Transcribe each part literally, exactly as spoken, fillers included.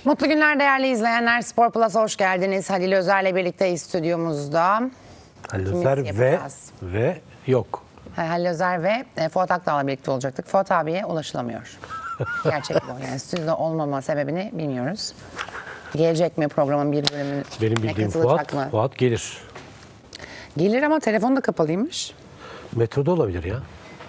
Mutlu günler değerli izleyenler. Spor Plus'a hoş geldiniz. Halil Özer'le birlikte stüdyomuzda. Halil Özer ve, ve yok. Halil Özer ve e, Fuat Akdağ'la birlikte olacaktık. Fuat abiye ulaşılamıyor. Gerçek bu. Yani stüdyoda olmama sebebini bilmiyoruz. Gelecek mi programın bir bölümüne? Benim bildiğim Fuat, mı? Fuat gelir. Gelir ama telefonu da kapalıymış. Metroda olabilir ya.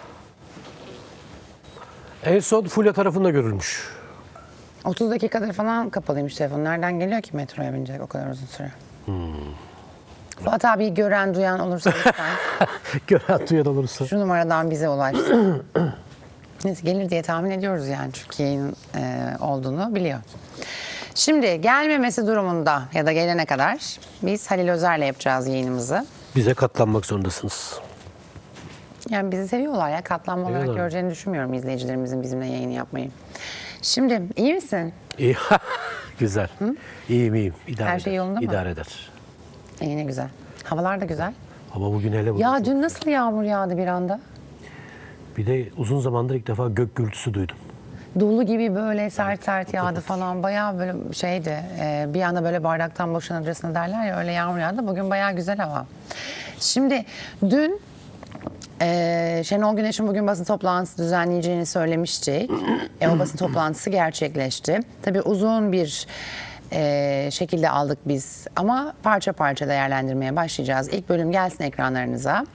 En son Fulya tarafında görülmüş. otuz dakikadır falan kapalıymış telefon. Nereden geliyor ki metroya binecek o kadar uzun süre? Hmm. Fuat abiyi gören, duyan olursa lütfen. Gören, duyan olursa. Şu numaradan bize ulaşsın. Neyse, gelir diye tahmin ediyoruz yani. Çünkü yayın e, olduğunu biliyor. Şimdi gelmemesi durumunda ya da gelene kadar biz Halil Özer'le yapacağız yayınımızı. Bize katlanmak zorundasınız. Yani bizi seviyorlar ya. Katlanma olarak Seviyorlar. göreceğini düşünmüyorum izleyicilerimizin bizimle yayını yapmayı. Şimdi iyi misin? İyi. Güzel. Hı? İyiyim iyiyim. İdare Her şey eder. yolunda mı? İdare eder. İyi, ne güzel. Havalar da güzel. Ama bugün hele bugün. Ya dün nasıl yağmur yağdı bir anda? Bir de uzun zamandır ilk defa gök gürültüsü duydum. Dolu gibi böyle sert sert yağdı falan. Bayağı böyle şeydi. E, bir anda böyle bardaktan boşanırcasına derler ya, öyle yağmur yağdı. Bugün bayağı güzel hava. Şimdi dün e, Şenol Güneş'in bugün basın toplantısı düzenleyeceğini söylemiştik. E, o basın toplantısı gerçekleşti. Tabii uzun bir e, şekilde aldık biz. Ama parça parça değerlendirmeye başlayacağız. İlk bölüm gelsin ekranlarınıza.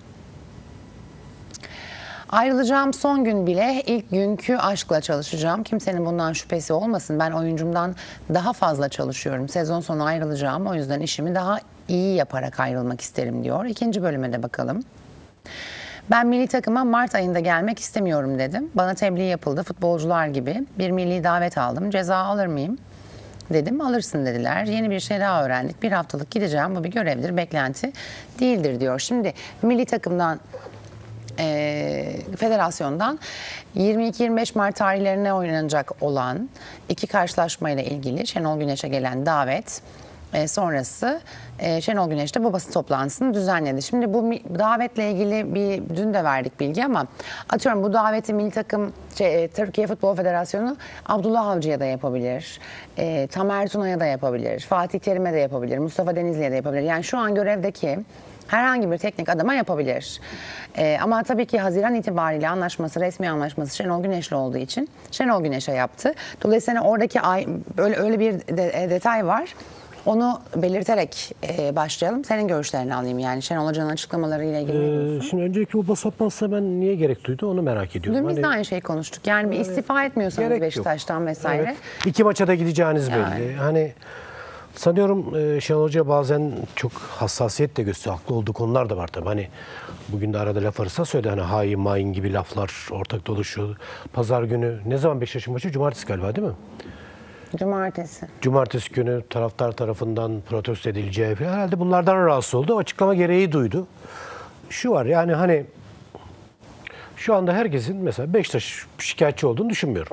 Ayrılacağım son gün bile ilk günkü aşkla çalışacağım. Kimsenin bundan şüphesi olmasın. Ben oyuncumdan daha fazla çalışıyorum. Sezon sonu ayrılacağım. O yüzden işimi daha iyi yaparak ayrılmak isterim diyor. İkinci bölüme de bakalım. Ben milli takıma Mart ayında gelmek istemiyorum dedim. Bana tebliğ yapıldı futbolcular gibi. Bir milli davet aldım. Ceza alır mıyım? Dedim, alırsın dediler. Yeni bir şey daha öğrendik. Bir haftalık gideceğim. Bu bir görevdir, beklenti değildir diyor. Şimdi milli takımdan E, federasyondan yirmi iki yirmi beş Mart tarihlerine oynanacak olan iki karşılaşmayla ilgili Şenol Güneş'e gelen davet e, sonrası e, Şenol Güneş de babası toplantısını düzenledi. Şimdi bu davetle ilgili bir dün de verdik bilgi ama atıyorum bu daveti milli takım şey, Türkiye Futbol Federasyonu Abdullah Avcı'ya da yapabilir, e, Tamer Tuna'ya da yapabilir, Fatih Terim'e de yapabilir, Mustafa Denizli'ye de yapabilir. Yani şu an görevdeki herhangi bir teknik adama yapabilir. Ee, ama tabii ki Haziran itibariyle anlaşması, resmi anlaşması Şenol Güneş'le olduğu için Şenol Güneş'e yaptı. Dolayısıyla oradaki ay, böyle öyle bir de, e, detay var. Onu belirterek e, başlayalım. Senin görüşlerini alayım yani Şenol Hoca'nın açıklamalarıyla ilgili. Ee, şimdi önceki bu basın toplantısına ben niye gerek duydu onu merak ediyorum. Dün biz hani, de aynı şeyi konuştuk. Yani bir istifa etmiyorsanız Beşiktaş'tan vesaire. Evet. İki maça da gideceğiniz belli. Yani. Hani sanıyorum e, Şenol Hoca bazen çok hassasiyet de gösteriyor. Haklı olduğu konular da var tabii. Hani bugün de arada laf arası söyledi. Hani hain main gibi laflar ortak dolaşıyor. Pazar günü ne zaman Beşiktaş'ın maçı? Cumartesi galiba değil mi? Cumartesi. Cumartesi günü taraftar tarafından protesto edileceği falan. Herhalde bunlardan rahatsız oldu. Açıklama gereği duydu. Şu var yani hani şu anda herkesin mesela Beşiktaş şikayetçi olduğunu düşünmüyorum.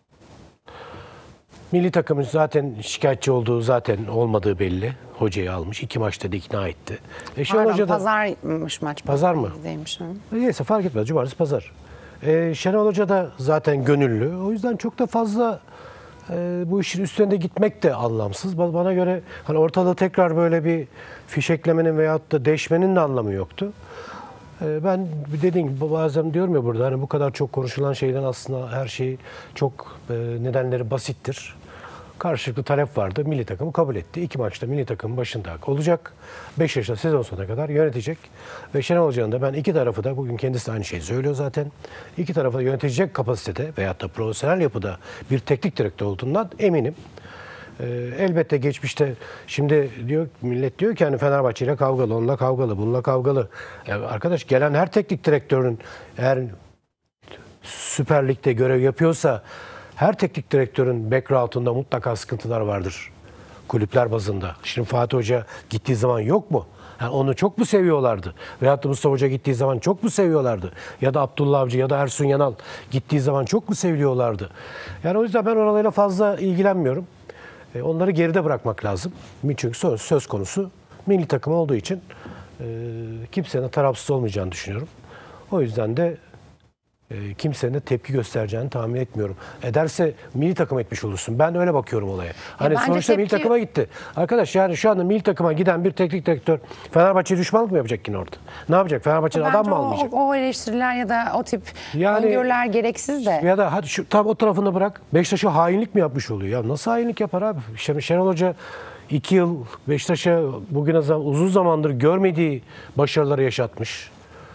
Milli takımın zaten şikayetçi olduğu zaten olmadığı belli. Hocayı almış. İki maçta da ikna etti. E Pardon, Hoca da, pazarmış maç. Pazar mı? Değilmiş, neyse fark etmez. Cumartesi pazar. E, Şenol Hoca da zaten gönüllü. O yüzden çok da fazla e, bu işin üstünde gitmek de anlamsız. Bana göre hani ortada tekrar böyle bir fişeklemenin veyahut da deşmenin de anlamı yoktu. E, ben dediğim gibi bazen diyorum ya burada hani bu kadar çok konuşulan şeyden aslında her şey çok e, nedenleri basittir. Karşılıklı talep vardı. Milli takımı kabul etti. İki maçta milli takımın başında olacak. Beş yaşında sezon sonuna kadar yönetecek. Ve Şenol Hoca'nın da ben iki tarafı da bugün kendisi de aynı şeyi söylüyor zaten. İki tarafı da yönetecek kapasitede veyahut da profesyonel yapıda bir teknik direktör olduğundan eminim. Ee, elbette geçmişte şimdi diyor millet diyor ki hani Fenerbahçe ile kavgalı, onunla kavgalı, bununla kavgalı. Ya arkadaş gelen her teknik direktörün eğer Süper Lig'de görev yapıyorsa her teknik direktörün background'unda mutlaka sıkıntılar vardır kulüpler bazında. Şimdi Fatih Hoca gittiği zaman yok mu? Yani onu çok mu seviyorlardı? Veyahut da Mustafa Hoca gittiği zaman çok mu seviyorlardı? Ya da Abdullah Avcı ya da Ersun Yanal gittiği zaman çok mu seviliyorlardı? Yani o yüzden ben oralarla fazla ilgilenmiyorum. E, onları geride bırakmak lazım. Çünkü söz, söz konusu milli takım olduğu için e, kimsenin tarafsız olmayacağını düşünüyorum. O yüzden de e, kimsenin de tepki göstereceğini tahmin etmiyorum. Ederse milli takım etmiş olursun. Ben öyle bakıyorum olaya. Hani bence sonuçta milli tepki- takıma gitti. Arkadaş yani şu anda milli takıma giden bir teknik direktör Fenerbahçe'ye düşmanlık mı yapacak yine orada? Ne yapacak? Fenerbahçe'nin adam Bence mı o, almayacak? o eleştiriler ya da o tip Yani- öngörüler gereksiz de. Ya da hadi şu tam o tarafını bırak. Beşiktaş'a hainlik mi yapmış oluyor? Ya nasıl hainlik yapar abi? Şen- Şenol Hoca iki yıl Beşiktaş'a bugüne zaman, uzun zamandır görmediği başarıları yaşatmış.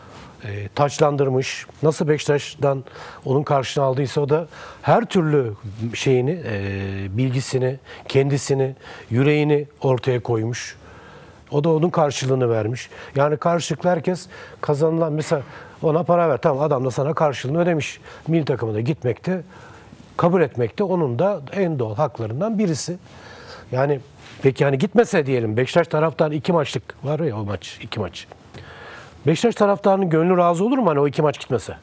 E, taçlandırmış. Nasıl Beşiktaş'tan onun karşına aldıysa o da her türlü şeyini, e, bilgisini, kendisini, yüreğini ortaya koymuş. O da onun karşılığını vermiş. Yani karşılıklı herkes kazanılan, mesela ona para ver. Tamam, adam da sana karşılığını ödemiş. Milli takımına gitmekte, kabul etmekte onun da en doğal haklarından birisi. Yani peki hani gitmese diyelim, Beşiktaş taraftarı iki maçlık var ya, o maç, iki maç. Beşiktaş taraftarının gönlü razı olur mu hani o iki maç gitmese?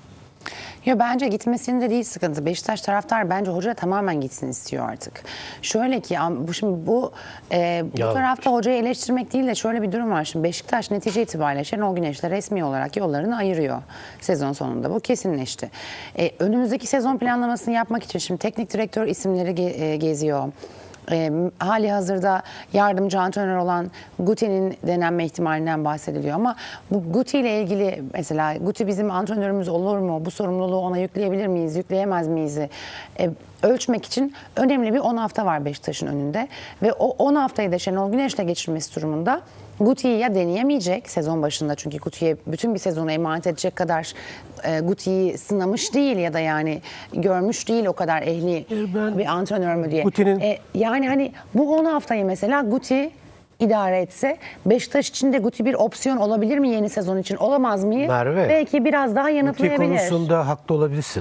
Ya bence gitmesinde değil sıkıntı. Beşiktaş taraftar bence hoca tamamen gitsin istiyor artık. Şöyle ki am- bu şimdi bu e, bu Ya- tarafta hocayı eleştirmek değil de şöyle bir durum var. Şimdi Beşiktaş netice itibariyle Şenol Güneş'le resmi olarak yollarını ayırıyor sezon sonunda. Bu kesinleşti. E, önümüzdeki sezon planlamasını yapmak için şimdi teknik direktör isimleri ge- e, geziyor. E, hali hazırda yardımcı antrenör olan Guti'nin denenme ihtimalinden bahsediliyor ama bu Guti ile ilgili mesela Guti bizim antrenörümüz olur mu? Bu sorumluluğu ona yükleyebilir miyiz? Yükleyemez miyiz? E, ölçmek için önemli bir on hafta var Beşiktaş'ın önünde ve o on haftayı da Şenol Güneş'le geçirmesi durumunda Guti'yi ya deneyemeyecek sezon başında, çünkü Guti'ye bütün bir sezonu emanet edecek kadar e, Guti'yi sınamış değil ya da yani görmüş değil o kadar ehli ben bir antrenör mü diye. Guti'nin- E, yani hani bu on haftayı mesela Guti idare etse Beşiktaş için de Guti bir opsiyon olabilir mi yeni sezon için? Olamaz mı? Merve, Belki biraz daha Ülke yanıtlayabilir. konusunda haklı olabilirsin.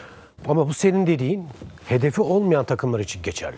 Ama bu senin dediğin hedefi olmayan takımlar için geçerli.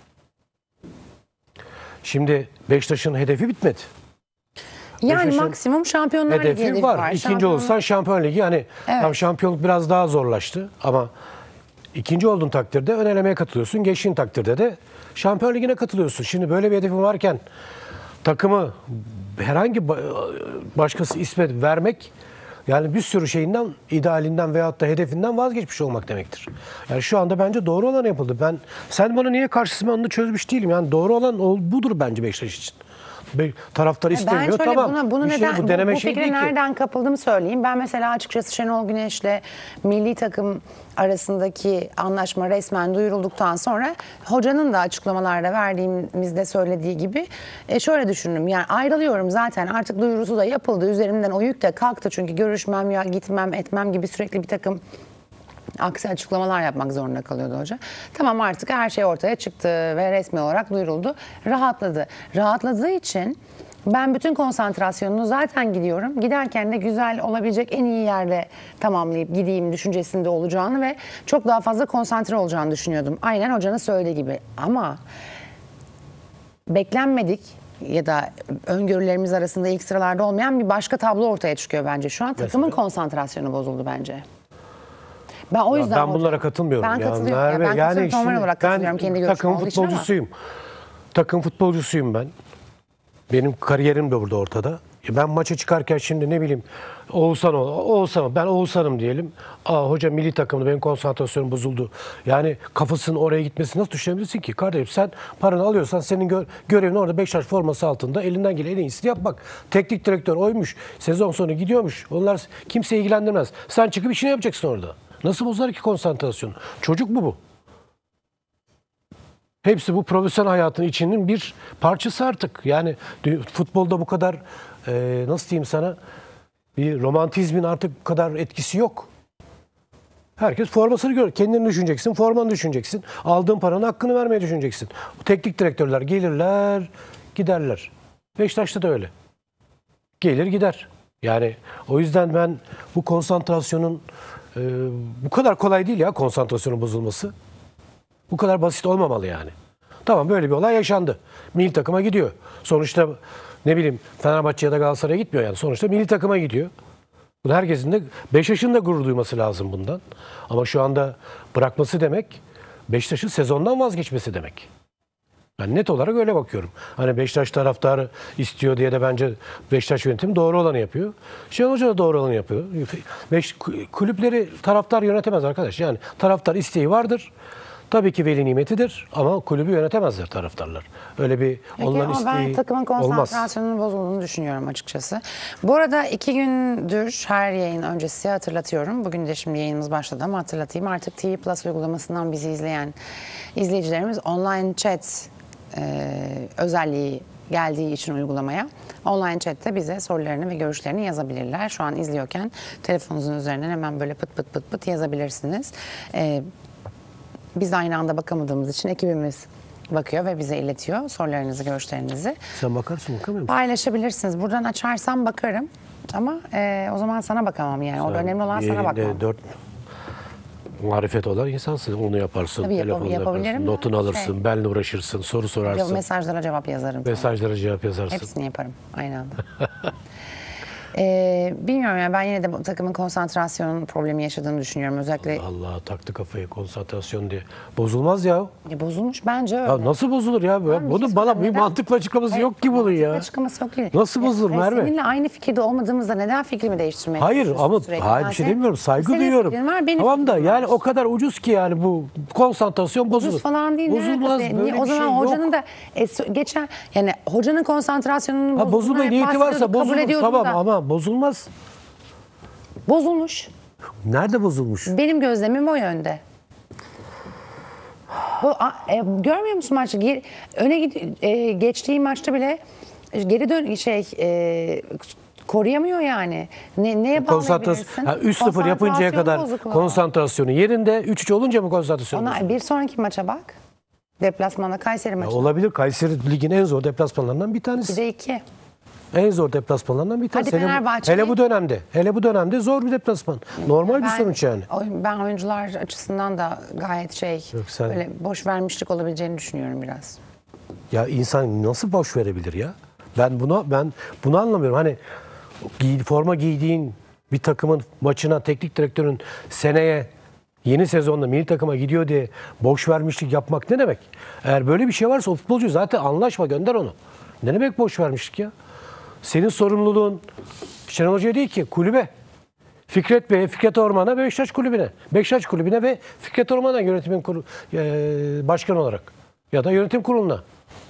Şimdi Beşiktaş'ın hedefi bitmedi. Yani Beşiktaş'ın maksimum Şampiyonlar Ligi Hedefi hedefi var. var. İkinci Şampiyonlar- olursan Şampiyon Ligi. Yani Evet. tam şampiyonluk biraz daha zorlaştı ama ikinci olduğun takdirde ön elemeye katılıyorsun. Geçtiğin takdirde de Şampiyon Ligi'ne katılıyorsun. Şimdi böyle bir hedefin varken takımı herhangi ba- başkası isme vermek, yani bir sürü şeyinden, idealinden veyahut da hedefinden vazgeçmiş olmak demektir. Yani şu anda bence doğru olan yapıldı. Ben sen bana niye karşısın, ben onu çözmüş değilim. Yani doğru olan ol- budur bence Beşiktaş için. Be- Taraftar Ben istemiyor. şöyle Tamam. buna, bunu Bir şey- neden, bu bu, deneme bu şey fikre değil ki. nereden kapıldığımı söyleyeyim. Ben mesela açıkçası Şenol Güneş'le milli takım arasındaki anlaşma resmen duyurulduktan sonra hocanın da açıklamalarda verdiğimizde söylediği gibi e, şöyle düşündüm. Yani ayrılıyorum zaten, artık duyurusu da yapıldı. Üzerimden o yük de kalktı, çünkü görüşmem ya gitmem etmem gibi sürekli bir takım aksi açıklamalar yapmak zorunda kalıyordu hoca. Tamam, artık her şey ortaya çıktı ve resmi olarak duyuruldu. Rahatladı. Rahatladığı için ben bütün konsantrasyonunu zaten gidiyorum. Giderken de güzel olabilecek en iyi yerde tamamlayıp gideyim düşüncesinde olacağını ve çok daha fazla konsantre olacağını düşünüyordum. Aynen hocanın söylediği gibi. Ama beklenmedik ya da öngörülerimiz arasında ilk sıralarda olmayan bir başka tablo ortaya çıkıyor bence şu an. Takımın konsantrasyonu bozuldu bence. Ben o Ya yüzden ben hocam- bunlara katılmıyorum. Ben ya katılıyorum. Ya Merve, ben katılıyorum. yani Normal şimdi olarak katılıyorum ben kendi görüşüm takım olduğu için ama. futbolcusuyum. Takım futbolcusuyum ben. Benim kariyerim de burada ortada. E Ben maça çıkarken şimdi ne bileyim Oğuzhan ol, Oğuzhan ben Oğuzhan'ım diyelim. Aa hoca milli takımda benim konsantrasyonum bozuldu. Yani kafasının oraya gitmesi nasıl düşünebilirsin ki? Kardeşim sen paranı alıyorsan senin gö- görevin orada Beşiktaş forması altında elinden gelen en iyisini yapmak. Teknik direktör oymuş. Sezon sonu gidiyormuş. Onlar kimse ilgilendirmez. Sen çıkıp işini yapacaksın orada. Nasıl bozar ki konsantrasyonu? Çocuk mu bu? Hepsi bu profesyonel hayatın içinin bir parçası artık. Yani dü- futbolda bu kadar e, nasıl diyeyim sana, bir romantizmin artık bu kadar etkisi yok. Herkes formasını gör. Kendini düşüneceksin, formanı düşüneceksin. Aldığın paranın hakkını vermeyi düşüneceksin. Bu teknik direktörler gelirler, giderler. Beşiktaş'ta da öyle. Gelir gider. Yani o yüzden ben bu konsantrasyonun e, bu kadar kolay değil ya, konsantrasyonun bozulması. Bu kadar basit olmamalı yani. Tamam, böyle bir olay yaşandı. Milli takıma gidiyor. Sonuçta ne bileyim Fenerbahçe ya da Galatasaray'a gitmiyor yani. Sonuçta milli takıma gidiyor. Bunu herkesin de Beşiktaş'ın da gurur duyması lazım bundan. Ama şu anda bırakması demek Beşiktaş'ın sezondan vazgeçmesi demek. Ben net olarak öyle bakıyorum. Hani Beşiktaş taraftarı istiyor diye de bence Beşiktaş yönetimi doğru olanı yapıyor. Şenol Hoca da doğru olanı yapıyor. Beş, kulüpleri taraftar yönetemez arkadaş. Yani taraftar isteği vardır. Tabii ki veli nimetidir ama kulübü yönetemezler taraftarlar. Öyle bir Peki, onların ama ben isteği takımın olmaz. konsantrasyonunun bozulduğunu düşünüyorum açıkçası. Bu arada iki gündür her yayın öncesi hatırlatıyorum. Bugün de şimdi yayınımız başladı ama hatırlatayım. Artık T V Plus uygulamasından bizi izleyen izleyicilerimiz online chat e, özelliği geldiği için uygulamaya online chatte bize sorularını ve görüşlerini yazabilirler. Şu an izliyorken telefonunuzun üzerinden hemen böyle pıt pıt pıt pıt yazabilirsiniz. E, biz de aynı anda bakamadığımız için ekibimiz bakıyor ve bize iletiyor sorularınızı, görüşlerinizi. Sen bakarsın, bakamıyor musun? Paylaşabilirsiniz. Buradan açarsam bakarım. Ama e, o zaman sana bakamam yani. Orada önemli olan sana bakmam. Dört marifet olan insansın. Onu yaparsın. Tabii yapab- telefonla yapabilirim yaparsın, de notunu alırsın, şey- benle uğraşırsın, soru sorarsın. Mesajlara cevap yazarım. Mesajlara cevap yazarsın. Hepsini yaparım aynı anda. Ee, bilmiyorum yani ben yine de bu takımın konsantrasyon problemi yaşadığını düşünüyorum. Özellikle Allah taktı kafayı konsantrasyon diye. Bozulmaz ya. E, bozulmuş bence öyle. Ya nasıl bozulur ya? Tamam, bir Bunun şey bana söyleyeyim. bir Neden? mantıklı açıklaması Hayır, yok ki bunun ya. Açıklaması yok değil. Nasıl bozulur Ya, Merve? Seninle aynı fikirde olmadığımızda neden fikrimi değiştirmeye Hayır çalışıyorsun ama sürekli? hayır Ben bir şey senin- demiyorum. Saygı senin duyuyorum. fikrin var, benim Tamam da fikrim yani var. o kadar ucuz ki yani bu konsantrasyon bozulur. Ucuz falan değil. Bozulmaz. Niye? Böyle O bir zaman şey hocanın yok. da e, so- geçen yani hocanın konsantrasyonunun Ha, bozulma bozulduğundan hep niyeti varsa bahsediyorduk, kabul bozulur. ediyordum Tamam da. ama bozulmaz. Bozulmuş. Nerede bozulmuş? Benim gözlemim o yönde. Bu, a, e, görmüyor musun maçı? Geri, öne gid, e, geçtiği maçta bile geri dön şey e, koruyamıyor yani. Ne, neye Konsantrasyon bağlayabilirsin? ha, üç sıfır yapıncaya Konsantrasyon kadar bozukluğu. konsantrasyonu yerinde, üç üç olunca mı konsantrasyonu? Ona, bir sonraki maça bak. Deplasmanda Kayseri maçı. Olabilir. Kayseri ligin en zor deplasmanlarından bir tanesi. Bir de iki. En zor deplasmanlarından bir tanesi. Hadi Hele bu- Fenerbahçe'yi- hele bu dönemde. Hele bu dönemde zor bir deplasman. Normal bir Ben, sonuç yani. oy- ben oyuncular açısından da gayet şey Yok, sen- böyle boş vermişlik olabileceğini düşünüyorum biraz. Ya insan nasıl boş verebilir ya? Ben buna ben bunu anlamıyorum. Hani giy, forma giydiğin bir takımın maçına teknik direktörün seneye yeni sezonda milli takıma gidiyor diye boş vermişlik yapmak ne demek? Eğer böyle bir şey varsa o futbolcu zaten anlaşma, gönder onu. Ne demek boş vermişlik ya? Senin sorumluluğun Şenol Hoca'ya değil ki, kulübe. Fikret Bey'e, Fikret Orman'a ve Beşiktaş Kulübü'ne. Beşiktaş Kulübü'ne ve Fikret Orman'a yönetimin kurulu, e, başkan olarak. Ya da yönetim kuruluna.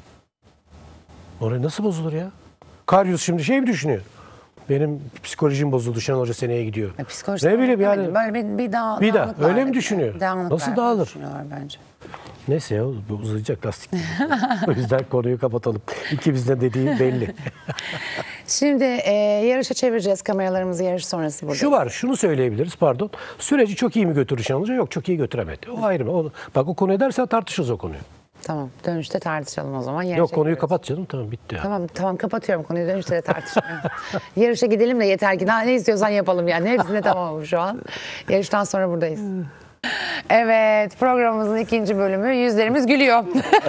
Oraya nasıl bozulur ya? Karyus şimdi şey mi düşünüyor? Benim psikolojim bozuldu, Şenol Hoca seneye gidiyor. Ya psikolojisi Ne bileyim demedim. yani. Böyle bir, bir, dağ, Bir daha, dağınık öyle mi vardı. düşünüyor? Dağınık Nasıl vardı dağılır? düşünüyorlar bence. Neyse ya, bu uzayacak lastik. O yüzden konuyu kapatalım. İkimizin de dediği belli. Şimdi e, yarışa çevireceğiz kameralarımızı, yarış sonrası burada. Şu var, şunu söyleyebiliriz pardon. Süreci çok iyi mi götürdü Şenol Hoca? Yok, çok iyi götüremedi. O ayrı mı? O, bak o konuyu dersen tartışırız o konuyu. Tamam, dönüşte tartışalım o zaman. Yarışa Yok, konuyu giriyoruz. kapat canım, tamam bitti ya. Tamam tamam kapatıyorum konuyu, dönüşte de tartışmıyorum. Yarışa gidelim de yeter ki daha ne istiyorsan yapalım yani. Hepsine tamamım şu an. Yarıştan sonra buradayız. Evet, programımızın ikinci bölümü, yüzlerimiz gülüyor.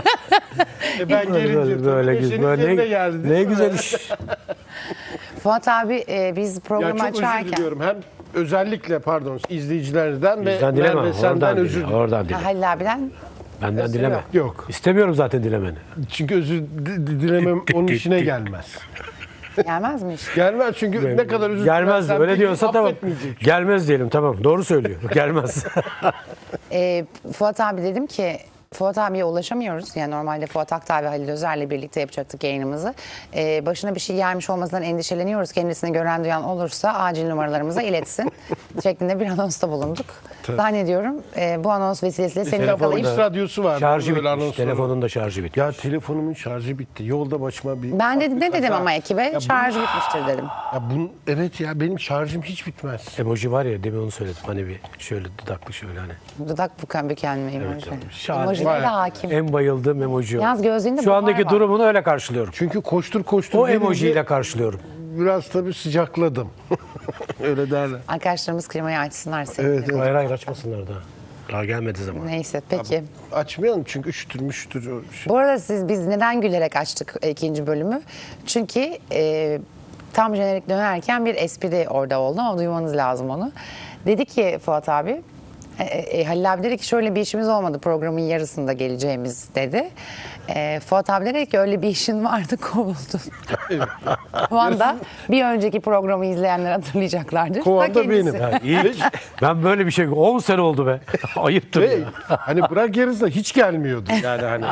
E ben Böyle, gelince böyle, böyle, tabii güzel, neşeniz böyle yerine ne, geldi. değil ne mi? güzel iş. Fuat abi e, biz Ya programı çok özür açarken... diliyorum. Hem özellikle pardon izleyicilerden ve Bizden dileme, Merve senden oradan özür dile, diliyorum. oradan dile. Ha, Halil abiden Benden dileme. Yok. İstemiyorum zaten dilemeni. Çünkü özür di- di- dilemem onun işine gelmez. gelmez mi iş? Gelmez çünkü ne kadar özür Gelmez, dilersen öyle bir diyorsa gün tamam. affetmeyecek. Gelmez diyelim, tamam. Doğru söylüyor. Gelmez. E, Fuat abi dedim ki Fuat abiye ulaşamıyoruz. Yani normalde Fuat Aktay ve Halil Özer'le birlikte yapacaktık yayınımızı. Ee, başına bir şey gelmiş olmasından endişeleniyoruz. Kendisini gören duyan olursa acil numaralarımıza iletsin. şeklinde bir anonsta bulunduk. Zannediyorum e, bu anons vesilesiyle seni Telefonun yakalayıp... X radyosu var. Şarjı böyle bitmiş. anonsları. Telefonun da şarjı bitmiş. Ya telefonumun şarjı bitti. Yolda başıma bir... Ben ufak dedim bir ne dedim kaza. ama ekibe Ya bu- şarjı bitmiştir dedim. Ya bunun, evet ya benim şarjım hiç bitmez. Emoji var ya, demin onu söyledim. Hani bir şöyle dudaklı şöyle hani. Dudak bukan bükenme emoji. Şahane. Emojilere de Vay. hakim. En bayıldığım emoji o. Yalnız gözlüğünde Şu buhar andaki var. durumunu öyle karşılıyorum. Çünkü koştur koştur O gelince emojiyle karşılıyorum. biraz tabii sıcakladım. Öyle derler. Arkadaşlarımız klimayı açsınlar seni. Evet, evet. Hayır hayır, açmasınlar daha. Daha gelmedi zaman. Neyse peki. Açmayalım çünkü üşütür müştür. o şey. Bu arada siz biz neden gülerek açtık ikinci bölümü? Çünkü e, tam jenerik dönerken bir espri orada oldu ama duymanız lazım onu. Dedi ki Fuat abi, E, e, Halil abi dedi ki şöyle bir işimiz olmadı, programın yarısında geleceğimiz dedi. E, Fuat abi dedi ki öyle bir işin vardı, kovuldun. Bu anda bir önceki programı izleyenler hatırlayacaklardır. Kovan Ta da kendisi. benim. Ya iyi. Ben böyle bir şey on sene oldu be. Ayıptır Ve ya. hani bırak yarısına hiç gelmiyordu yani hani.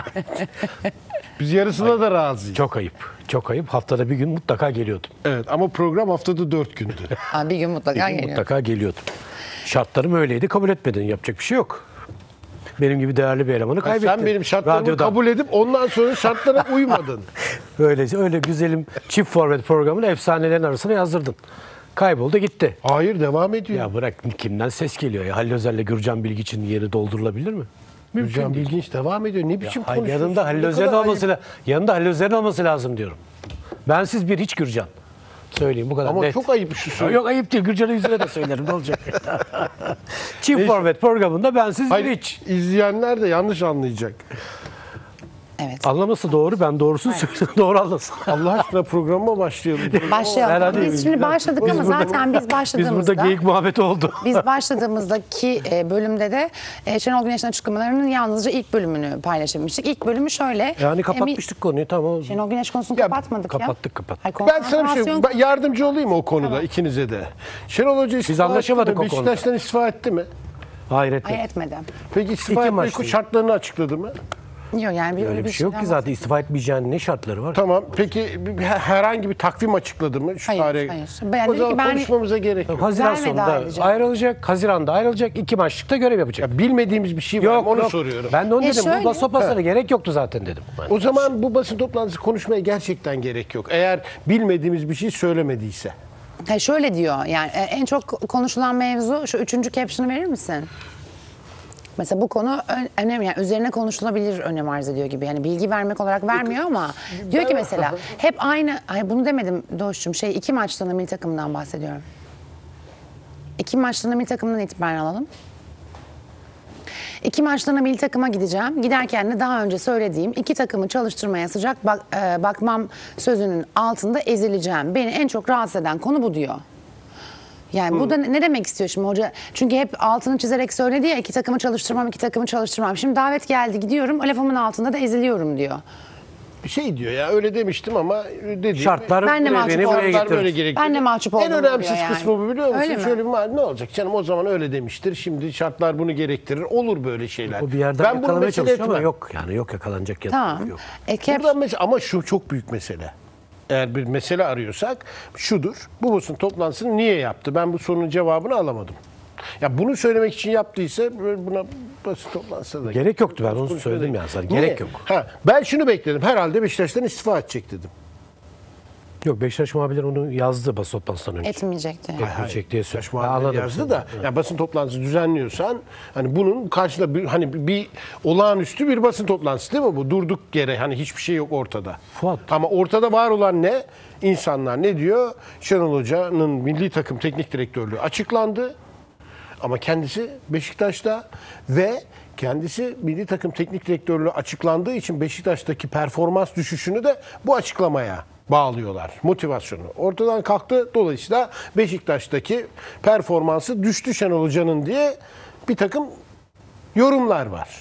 Biz yarısına da razıyız. Çok ayıp. Çok ayıp. Haftada bir gün mutlaka geliyordum. Evet ama program haftada dört gündü. Ha, bir gün mutlaka Bir gün geliyor. mutlaka geliyordum. Şartlarım öyleydi. Kabul etmedin. Yapacak bir şey yok. Benim gibi değerli bir elemanı kaybettin. Sen benim şartlarımı Radyodan. kabul edip ondan sonra şartlara uymadın. Öyle, öyle güzelim çift forvet programını efsanelerin arasına yazdırdın. Kayboldu gitti. Hayır devam ediyor. Ya bırak, kimden ses geliyor ya? Halil Özer'le Gürcan Bilgiç'in yeri doldurulabilir mi? Gürcan Bilginç devam ediyor. Ne biçim Hayır, konuşuyorsun? yanında Halil Ne Özer'in kadar olması, ayıp. la- yanında Halil Özer'in olması lazım diyorum. Bensiz bir hiç Gürcan. Söyleyeyim bu kadar Ama net. çok ayıp şu Ya söyle. yok, ayıp değil. Gürcan'ın yüzüne de söylerim. Ne olacak? Çift forvet programında bensiz Hayır, bir hiç. izleyenler de yanlış anlayacak. Evet. Anlaması doğru. Ben doğrusunu söylüyorum. Doğru anlasın. Allah aşkına programa başlayalım. Başlayalım. Herhalde Biz şimdi başladık Biz ama burada- zaten biz Biz başladığımızda burada geyik muhabbeti oldu. biz başladığımızdaki e, bölümde de e, Şenol Güneş'in açıklamalarının yalnızca ilk bölümünü paylaşmıştık. İlk bölümü şöyle. Yani e, kapatmıştık konuyu, tamam. Şenol Güneş konusunu Ya, kapatmadık ya. kapattık, kapattık. Hayır, Ben sana bir şey konsantrasyon- ben yardımcı olayım mı o konuda ikinize de? Şenol Hoca istifa anlaşamadık etti mi? o konuda. Beşiktaş'tan istifa etti mi? Hayır etme. Hayır, etmedi. Peki istifa İki etme maç değil. şartlarını açıkladı mı? Yok yani bir, Öyle bir şey yok ki şeyden zaten, istifa etmeyeceğinin ne şartları var? Tamam. Peki bir- bir- herhangi bir takvim açıkladı mı? Şu Hayır, tarihe. hayır. Ben O dedi zaman ki ben- konuşmamıza gerek yok. Haziran Vermedi sonunda ayrıca. ayrılacak, Haziran'da ayrılacak, iki maçlıkta görev yapacak. Ya bilmediğimiz bir şey var Yok mı? Onu yok. soruyorum. Ben de onu E dedim. şöyle- Bu basın pasına gerek yoktu zaten dedim. Ben. O zaman bu basın toplantısı konuşmaya gerçekten gerek yok. Eğer bilmediğimiz bir şey söylemediyse. Ha, şöyle diyor yani e, en çok konuşulan mevzu şu üçüncü caption'ı verir misin? Mesela bu konu ö- önemli, yani üzerine konuşulabilir önem arz ediyor gibi. Yani bilgi vermek olarak vermiyor ama diyor ki mesela hep aynı, ay bunu demedim Doğuş'cum, şey iki maçtan da milli takımdan bahsediyorum. İki maçtan da milli takımdan itibaren alalım. İki maçlarına milli takıma gideceğim. Giderken de daha önce söylediğim iki takımı çalıştırmaya sıcak bak, e, bakmam sözünün altında ezileceğim. Beni en çok rahatsız eden konu bu diyor. Yani bu da ne demek istiyor şimdi hoca? Çünkü hep altını çizerek söyledi ya, iki takımı çalıştırmam, iki takımı çalıştırmam. Şimdi davet geldi, gidiyorum, o lafımın altında da eziliyorum diyor. Bir şey diyor ya öyle demiştim ama dediğim Şartlar Ben de buraya- mahcup beni oldum. buraya Şartlar böyle getirdi. gerekiyor. Ben de mahcup oldum En önemsiz diyor yani. kısmı bu biliyor musun? Öyle mi? Şöyle bir ne olacak canım, o zaman öyle demiştir. Şimdi şartlar bunu gerektirir. Olur böyle şeyler. O bir yerden ben bunu yakalamaya mesele çalışıyor ama etmem. yok. Yani yok, yakalanacak ya. Tamam. Yok. E, cap- Buradan mesela, ama şu çok büyük mesele. Eğer bir mesele arıyorsak şudur. Bu basın toplantısını niye yaptı? Ben bu sorunun cevabını alamadım. Ya bunu söylemek için yaptıysa buna basın toplantısı da Gerek yoktu, ben onu Konuşmaya söyledim da- ya sana. Niye? Gerek yok. Ha, ben şunu bekledim. Herhalde Beşiktaş'tan istifa edecek dedim. Yok, Beşiktaş muhabirleri onu yazdı basın toplantısından önce. etmeyecekti. Etmeyecek diye söyledi. Beşiktaş muhabirleri Anladım yazdı seni. da ya basın toplantısı düzenliyorsan hani bunun karşında bir, hani bir olağanüstü bir basın toplantısı değil mi bu? Durduk yere hani hiçbir şey yok ortada. Fuat. Ama ortada var olan ne? İnsanlar ne diyor? Şenol Hoca'nın milli takım teknik direktörlüğü açıklandı. Ama kendisi Beşiktaş'ta ve kendisi milli takım teknik direktörlüğü açıklandığı için Beşiktaş'taki performans düşüşünü de bu açıklamaya bağlıyorlar. Motivasyonu ortadan kalktı. Dolayısıyla Beşiktaş'taki performansı düştü Şenol Hoca'nın diye bir takım yorumlar var.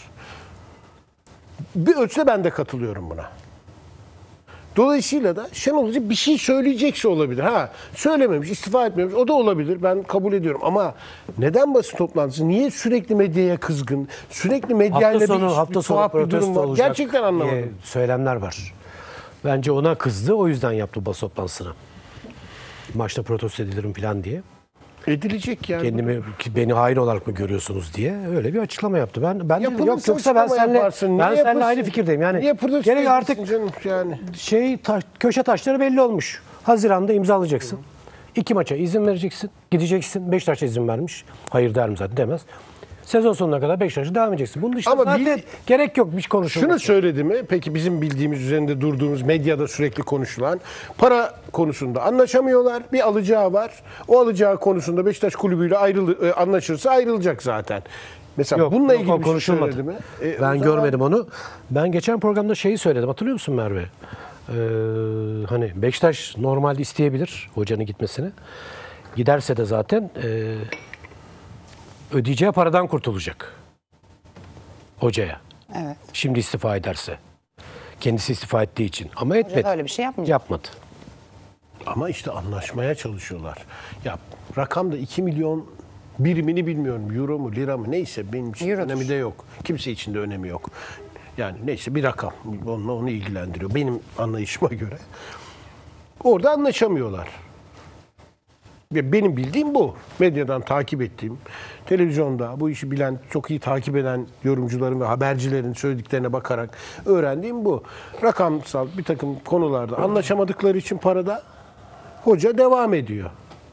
Bir ölçüde ben de katılıyorum buna. Dolayısıyla da Şenol Hoca bir şey söyleyecekse olabilir. Ha, söylememiş, istifa etmemiş, o da olabilir. Ben kabul ediyorum ama neden basın toplantısı? Niye sürekli medyaya kızgın? Sürekli medyayla Hafta sonu, bir, hafta bir sonu tuhaf bir durum protesto var. olacak Gerçekten diye anlamadım. söylemler var. Bence ona kızdı, o yüzden yaptı basın toplantısını. Maçta protesto edilirim falan diye. Edilecek yani. Kendimi, beni hain olarak mı görüyorsunuz diye öyle bir açıklama yaptı. Ben ben de Yapılırsa yok, yoksa ben açıklama seninle yaparsın. ben Niye seninle yapılsın? aynı fikirdeyim. Yani Niye protesto gerek artık edilsin canım yani. şey taş- köşe taşları belli olmuş. Haziran'da imzalayacaksın. İki maça izin vereceksin. Gideceksin. Beşiktaş'a izin vermiş. Hayır der mi zaten, demez. Sezon sonuna kadar Beşiktaş'a devam edeceksin. Bunun dışında Ama zaten bil- gerek yok bir konuşulması. Şunu söyledi mi? Peki bizim bildiğimiz, üzerinde durduğumuz, medyada sürekli konuşulan para konusunda anlaşamıyorlar. Bir alacağı var. O alacağı konusunda Beşiktaş kulübüyle ayrıl e, anlaşırsa ayrılacak zaten. Mesela Yok, bununla yok, ilgili o bir şey konuşulmadı. söyledi mi? E, o Ben zaman- görmedim onu. Ben geçen programda şeyi söyledim. Hatırlıyor musun Merve? Ee, hani Beşiktaş normalde isteyebilir hocanın gitmesini. Giderse de zaten e, ödeyeceği paradan kurtulacak. Hocaya. Evet. Şimdi istifa ederse. Kendisi istifa ettiği için. Ama etmedi. Hoca da öyle bir şey yapmayacak. Yapmadı. Ama işte anlaşmaya çalışıyorlar. Ya rakam da iki milyon birimini bilmiyorum. Euro mu lira mı neyse benim için Eurodur. önemi de yok. Kimse için de önemi yok. Yani neyse bir rakam. Onunla onu ilgilendiriyor. Benim anlayışıma göre. Orada anlaşamıyorlar. Ve benim bildiğim bu. Medyadan takip ettiğim, televizyonda bu işi bilen, çok iyi takip eden yorumcuların ve habercilerin söylediklerine bakarak öğrendiğim bu. Rakamsal bir takım konularda anlaşamadıkları için parada hoca devam ediyor.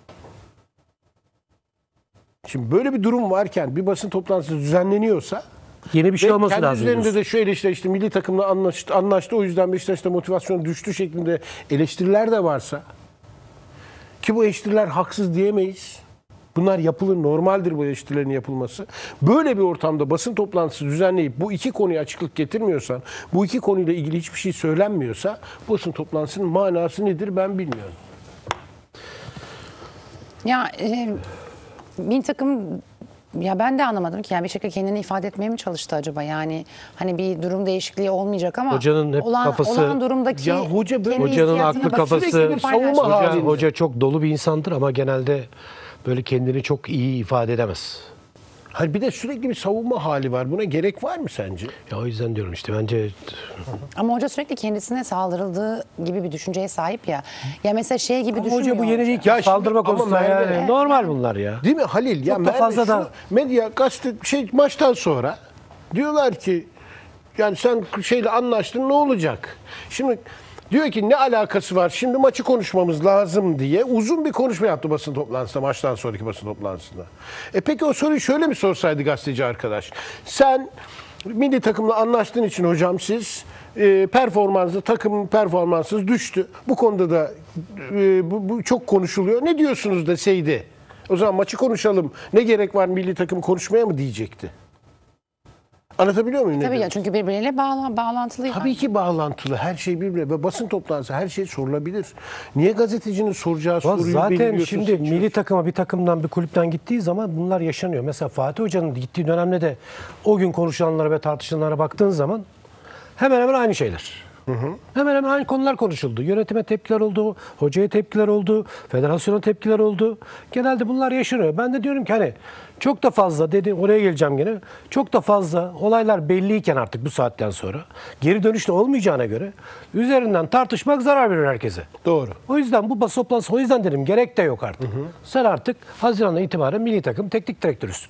Şimdi böyle bir durum varken bir basın toplantısı düzenleniyorsa Yeni bir şey ve olması kendi lazım. üzerinde diyorsun. de şu eleştiri işte milli takımla anlaştı, anlaştı o yüzden Beşiktaş'ta motivasyon düştü şeklinde eleştiriler de varsa ki bu eleştiriler haksız diyemeyiz. Bunlar yapılır, normaldir bu eleştirilerin yapılması. Böyle bir ortamda basın toplantısı düzenleyip bu iki konuya açıklık getirmiyorsan, bu iki konuyla ilgili hiçbir şey söylenmiyorsa basın toplantısının manası nedir ben bilmiyorum. Ya e, bir takım ya ben de anlamadım ki yani bir şekilde kendini ifade etmeye mi çalıştı acaba? Yani hani bir durum değişikliği olmayacak ama Hocanın hep olan, kafası- olan durumdaki Ya hoca böyle- kendi Hocanın hissiyatını aklı bak- kafası sürekli bir savunma paylaşım. hali. Hoca, halinde. hoca çok dolu bir insandır ama genelde böyle kendini çok iyi ifade edemez. Hayır bir de sürekli bir savunma hali var. Buna gerek var mı sence? Ya o yüzden diyorum işte bence Ama hoca sürekli kendisine saldırıldığı gibi bir düşünceye sahip ya. Ya mesela şey gibi ama düşünmüyor. hoca bu yeni değil ki. Ya şimdi- Saldırma ama konusunda Merve- yani normal bunlar ya. Değil mi Halil? Ya Çok da Merve fazla da- şunu- medya gazete şey maçtan sonra diyorlar ki yani sen şeyle anlaştın ne olacak? Şimdi diyor ki ne alakası var? Şimdi maçı konuşmamız lazım diye uzun bir konuşma yaptı basın toplantısında, maçtan sonraki basın toplantısında. E peki o soruyu şöyle mi sorsaydı gazeteci arkadaş? Sen milli takımla anlaştığın için hocam siz e, performansı, takım performansınız düştü. Bu konuda da e, bu, bu çok konuşuluyor. Ne diyorsunuz deseydi? O zaman maçı konuşalım. Ne gerek var milli takım konuşmaya mı diyecekti? Anlatabiliyor muyum? ne Tabii ya demek? çünkü birbiriyle bağla, bağlantılı. Tabii ki bağlantılı. Her şey birbirine. Ve basın toplantısı her şey sorulabilir. Niye gazetecinin soracağı Ulan soruyu zaten belirliyorsun, şimdi seçiyorsun? milli takıma bir takımdan bir kulüpten gittiği zaman bunlar yaşanıyor. Mesela Fatih Hoca'nın gittiği dönemde de o gün konuşulanlara ve tartışılanlara baktığın zaman hemen hemen aynı şeyler. Hemen hemen aynı konular konuşuldu. Yönetime tepkiler oldu, hocaya tepkiler oldu, federasyona tepkiler oldu. Genelde bunlar yaşanıyor. Ben de diyorum ki hani çok da fazla dedi oraya geleceğim gene. Çok da fazla olaylar belliyken artık bu saatten sonra geri dönüş de olmayacağına göre üzerinden tartışmak zarar verir herkese. Doğru. O yüzden bu basın toplantısı o yüzden dedim gerek de yok artık. Sen artık Haziran'dan itibaren milli takım teknik direktörüsün.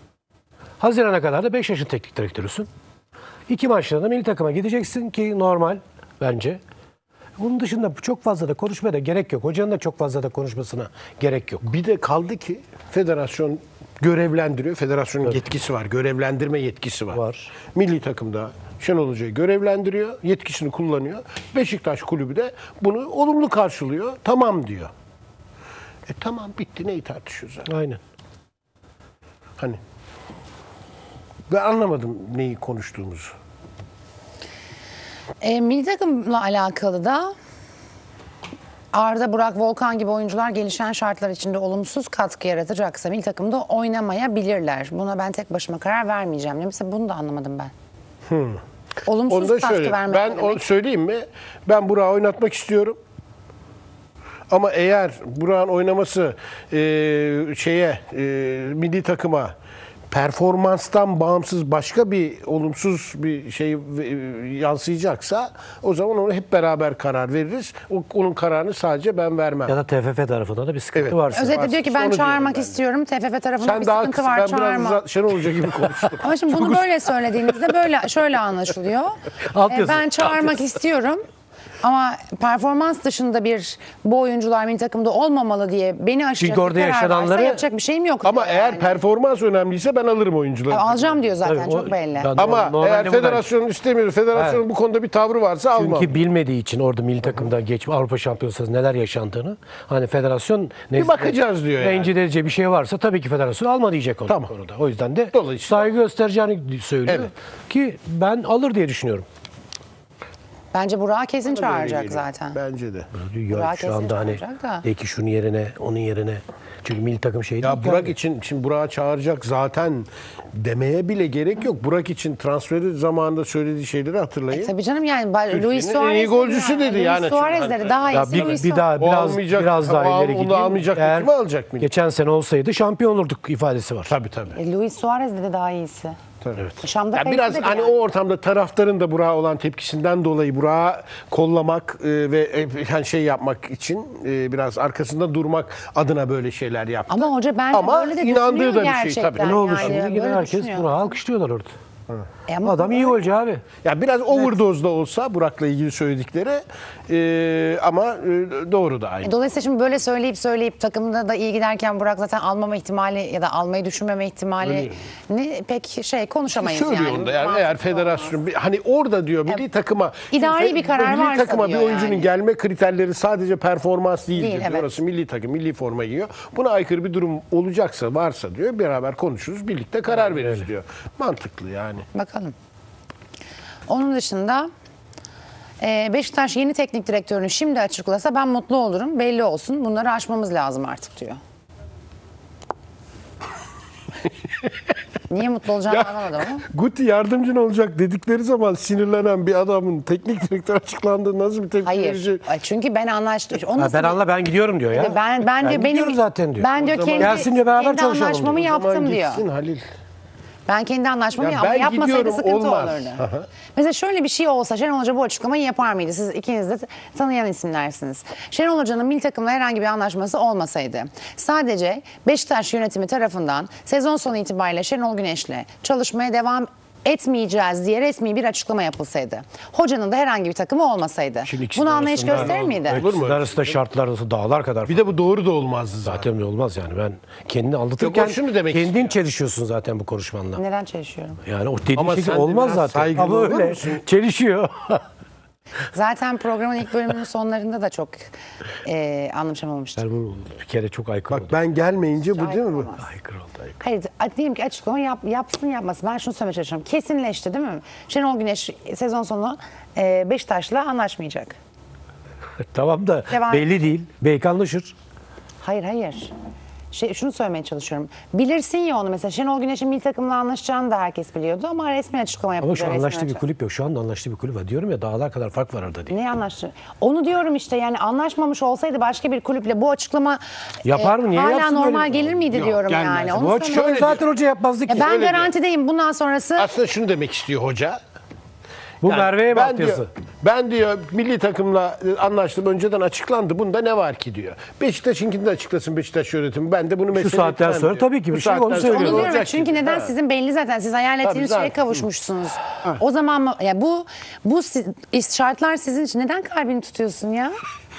Haziran'a kadar da beş yaşın teknik direktörüsün. İki maçta da milli takıma gideceksin ki normal bence. Bunun dışında çok fazla da konuşmaya da gerek yok. Hocanın da çok fazla da konuşmasına gerek yok. Bir de kaldı ki federasyon görevlendiriyor. Federasyonun yetkisi var. Görevlendirme yetkisi var. Var. Milli takımda Şenol Hoca'yı görevlendiriyor. Yetkisini kullanıyor. Beşiktaş kulübü de bunu olumlu karşılıyor. Tamam diyor. E tamam bitti. Neyi tartışıyoruz zaten? Aynen. Hani ben anlamadım neyi konuştuğumuzu. E, milli takımla alakalı da Arda, Burak, Volkan gibi oyuncular gelişen şartlar içinde olumsuz katkı yaratacaksa milli takımda oynamayabilirler. Buna ben tek başıma karar vermeyeceğim. Mesela bunu da anlamadım ben. Olumsuz Onu da katkı şöyle, vermek ben ne onu demek? söyleyeyim mi? Ben Burak'ı oynatmak istiyorum. Ama eğer Burak'ın oynaması e, şeye e, milli takıma performanstan bağımsız başka bir olumsuz bir şey e, yansıyacaksa o zaman onu hep beraber karar veririz. O, onun kararını sadece ben vermem. Ya da T F F tarafında da bir sıkıntı Evet. varsa. Özetle diyor ki ben Onu diyorum çağırmak ben de. istiyorum. T F F tarafında Sen bir daha sıkıntı kısa, var, ben biraz çağırma. uzat, Şenol Hoca gibi konuştum. Ama şimdi bunu böyle söylediğinizde böyle şöyle anlaşılıyor. Alt E, yazı, ben alt çağırmak yazı. istiyorum. Ama performans dışında bir bu oyuncular milli takımda olmamalı diye beni aşacak Çünkü orada bir karar varsa yaşananları- yapacak bir şeyim yok. Ama diyor eğer yani. performans önemliyse ben alırım oyuncuları. E, alacağım diyor zaten Tabii, çok o- belli. Ben- Ama Normalde eğer bu federasyon istemiyor, federasyonun Evet. bu konuda bir tavrı varsa almam. Çünkü bilmediği için orada milli takımda geç Avrupa Şampiyonası neler yaşandığını hani federasyon nezdinde bakacağız diyor yani. rencide edici bir şey varsa tabii ki federasyon alma diyecek onu Tamam. konuda. O yüzden de Dolayısıyla- saygı göstereceğini söylüyor Evet. ki ben alır diye düşünüyorum. Bence Burak'ı kesin Bana böyle çağıracak geliyor. zaten. Bence de. Ya Burak şu kesin anda hani çağıracak da. belki şunun yerine, onun yerine. Çünkü milli takım şey değil Ya ki Burak abi. için, şimdi Burak'ı çağıracak zaten demeye bile gerek yok. Burak için transferi zamanında söylediği şeyleri hatırlayın. E, tabii canım yani ba- Türkiye'nin Luis en iyi Suarez golcüsü dedi yani. Luis Suarez dedi daha Ya iyisi bir, Luis bir Suarez. daha O biraz almayacak, biraz daha o al- ileri onu gideyim. almayacak, Eğer kimi alacak milli? geçen sene olsaydı şampiyon olurduk ifadesi var. Tabii tabii. E, Luis Suarez dedi daha iyisi. Evet. Şam'da Ya kayısı biraz dedi hani yani. o ortamda taraftarın da Burak'a olan tepkisinden dolayı Burak'ı kollamak e, ve e, yani şey yapmak için e, biraz arkasında durmak adına böyle şeyler yaptı. Ama hoca bence Ama böyle de inandığı düşünüyor da bir şey gerçekten. tabii. Ne oldu yani, şimdi? Gene böyle herkes düşünüyor. Burak'ı alkışlıyorlar orada. E ama Adam iyi golcü abi. Ya biraz overdose'da olsa Burak'la ilgili söyledikleri e, ama e, doğru da aynı. E, Dolayısıyla şimdi böyle söyleyip söyleyip takımda da iyi giderken Burak zaten almama ihtimali ya da almayı düşünmeme ihtimali ne pek şey konuşamayız Söylüyor yani. onu da yani Mantıklı eğer federasyon bir- hani orada diyor milli takıma İdari Şimdi bir karar milli varsa takıma bir diyor oyuncunun yani. gelme kriterleri sadece performans değil, Değil, diyor. evet. Orası milli takım, milli forma giyiyor. Buna aykırı bir durum olacaksa, varsa diyor beraber konuşuruz, birlikte karar veririz diyor. Mantıklı yani. Bakalım. Onun dışında e, Beşiktaş yeni teknik direktörünü şimdi açıklasa ben mutlu olurum. Belli olsun. Bunları aşmamız lazım artık diyor. Niye mutlu olacağını anlamadım ama. Guti yardımcın olacak dedikleri zaman sinirlenen bir adamın teknik direktör açıklandığı nasıl bir tepki Hayır. verecek? Ay, Çünkü ben anlaştım. O Ha, nasıl ben bir- anla ben gidiyorum diyor ya. Ben, ben, diyor gidiyorum benim zaten diyor. Ben diyor O zaman kendi, gelsin diyor, beraber kendi çalışalım anlaşmamı diyor. O zaman yaptım diyor. gitsin Halil. Ben kendi anlaşmamı Ya yaptım. ben Yapmasaydı gidiyorum, sıkıntı olmaz. olurdu. Aha. Mesela şöyle bir şey olsa Şenol Hoca bu açıklamayı yapar mıydı? Siz ikiniz de tanıyan isimlersiniz. Şenol Hoca'nın milli takımla herhangi bir anlaşması olmasaydı sadece Beşiktaş yönetimi tarafından sezon sonu itibariyle Şenol Güneş'le çalışmaya devam etmeyeceğiz diye resmi bir açıklama yapılsaydı. Hocanın da herhangi bir takımı olmasaydı. Şimdi ikisinin Bunu anlayış arasında- gösterir miydi? Olur mu? İkisinin arasında şartlar arası dağlar kadar. Bir de bu doğru da olmazdı zaten. Zaten olmaz yani ben kendini anlatırken Yok, o şunu demek kendin istiyor. çelişiyorsun zaten bu konuşmanla. Neden çalışıyorum? Yani o dediğin Ama şey sen de olmaz biraz zaten. saygılı Ama olur öyle musun? çelişiyor. Zaten programın ilk bölümünün sonlarında da çok e, anlaşamamıştık. Yani bu bir kere çok aykırı Bak oldu. ben gelmeyince bu değil mi? bu? Olmaz. Aykırı oldu aykırı. Hayır, a- diyelim ki açıklama yap, yapsın yapmasın. Ben şunu söylemeye çalışıyorum. Kesinleşti değil mi? Şenol Güneş sezon sonu e, Beşiktaş'la anlaşmayacak. Tamam da Devam. belli değil. Belki anlaşır. Hayır hayır. Şey, şunu söylemeye çalışıyorum. Bilirsin ya onu mesela. Şenol Güneş'in milli takımla anlaşacağını da herkes biliyordu ama resmi açıklama yapıldı. Ama şu resmi anlaştığı bir açıklama. kulüp yok. Şu anda anlaştığı bir kulüp var. Diyorum ya dağlar kadar fark var arada diye. Ne anlaştı? Onu diyorum işte yani anlaşmamış olsaydı başka bir kulüple bu açıklama Yapar mı? Niye hala yapsın normal böyle? gelir miydi Yok, diyorum gelmez. yani. Bu Onu açıklama söylemeye- öyle Zaten hoca yapmazdı ki. Ya ben Öyle diyor. garantideyim bundan sonrası. Aslında şunu demek istiyor hoca. Bu Yani Merve'ye ben bak diyor, yazı. ben diyor milli takımla e, anlaştım önceden açıklandı. Bunda ne var ki diyor. Beşiktaş'ınkini de açıklasın Beşiktaş yönetimi. Ben de bunu mesele saatten etmem sonra diyor. tabii ki bir Bu şey, onu saatten sonra söylüyor. Onu olacak diyorum çünkü gibi. neden Ha. sizin belli zaten siz hayal ettiğiniz Tabii, şeye zaten. kavuşmuşsunuz. O zaman mı ya bu bu si- şartlar sizin için neden kalbini tutuyorsun ya?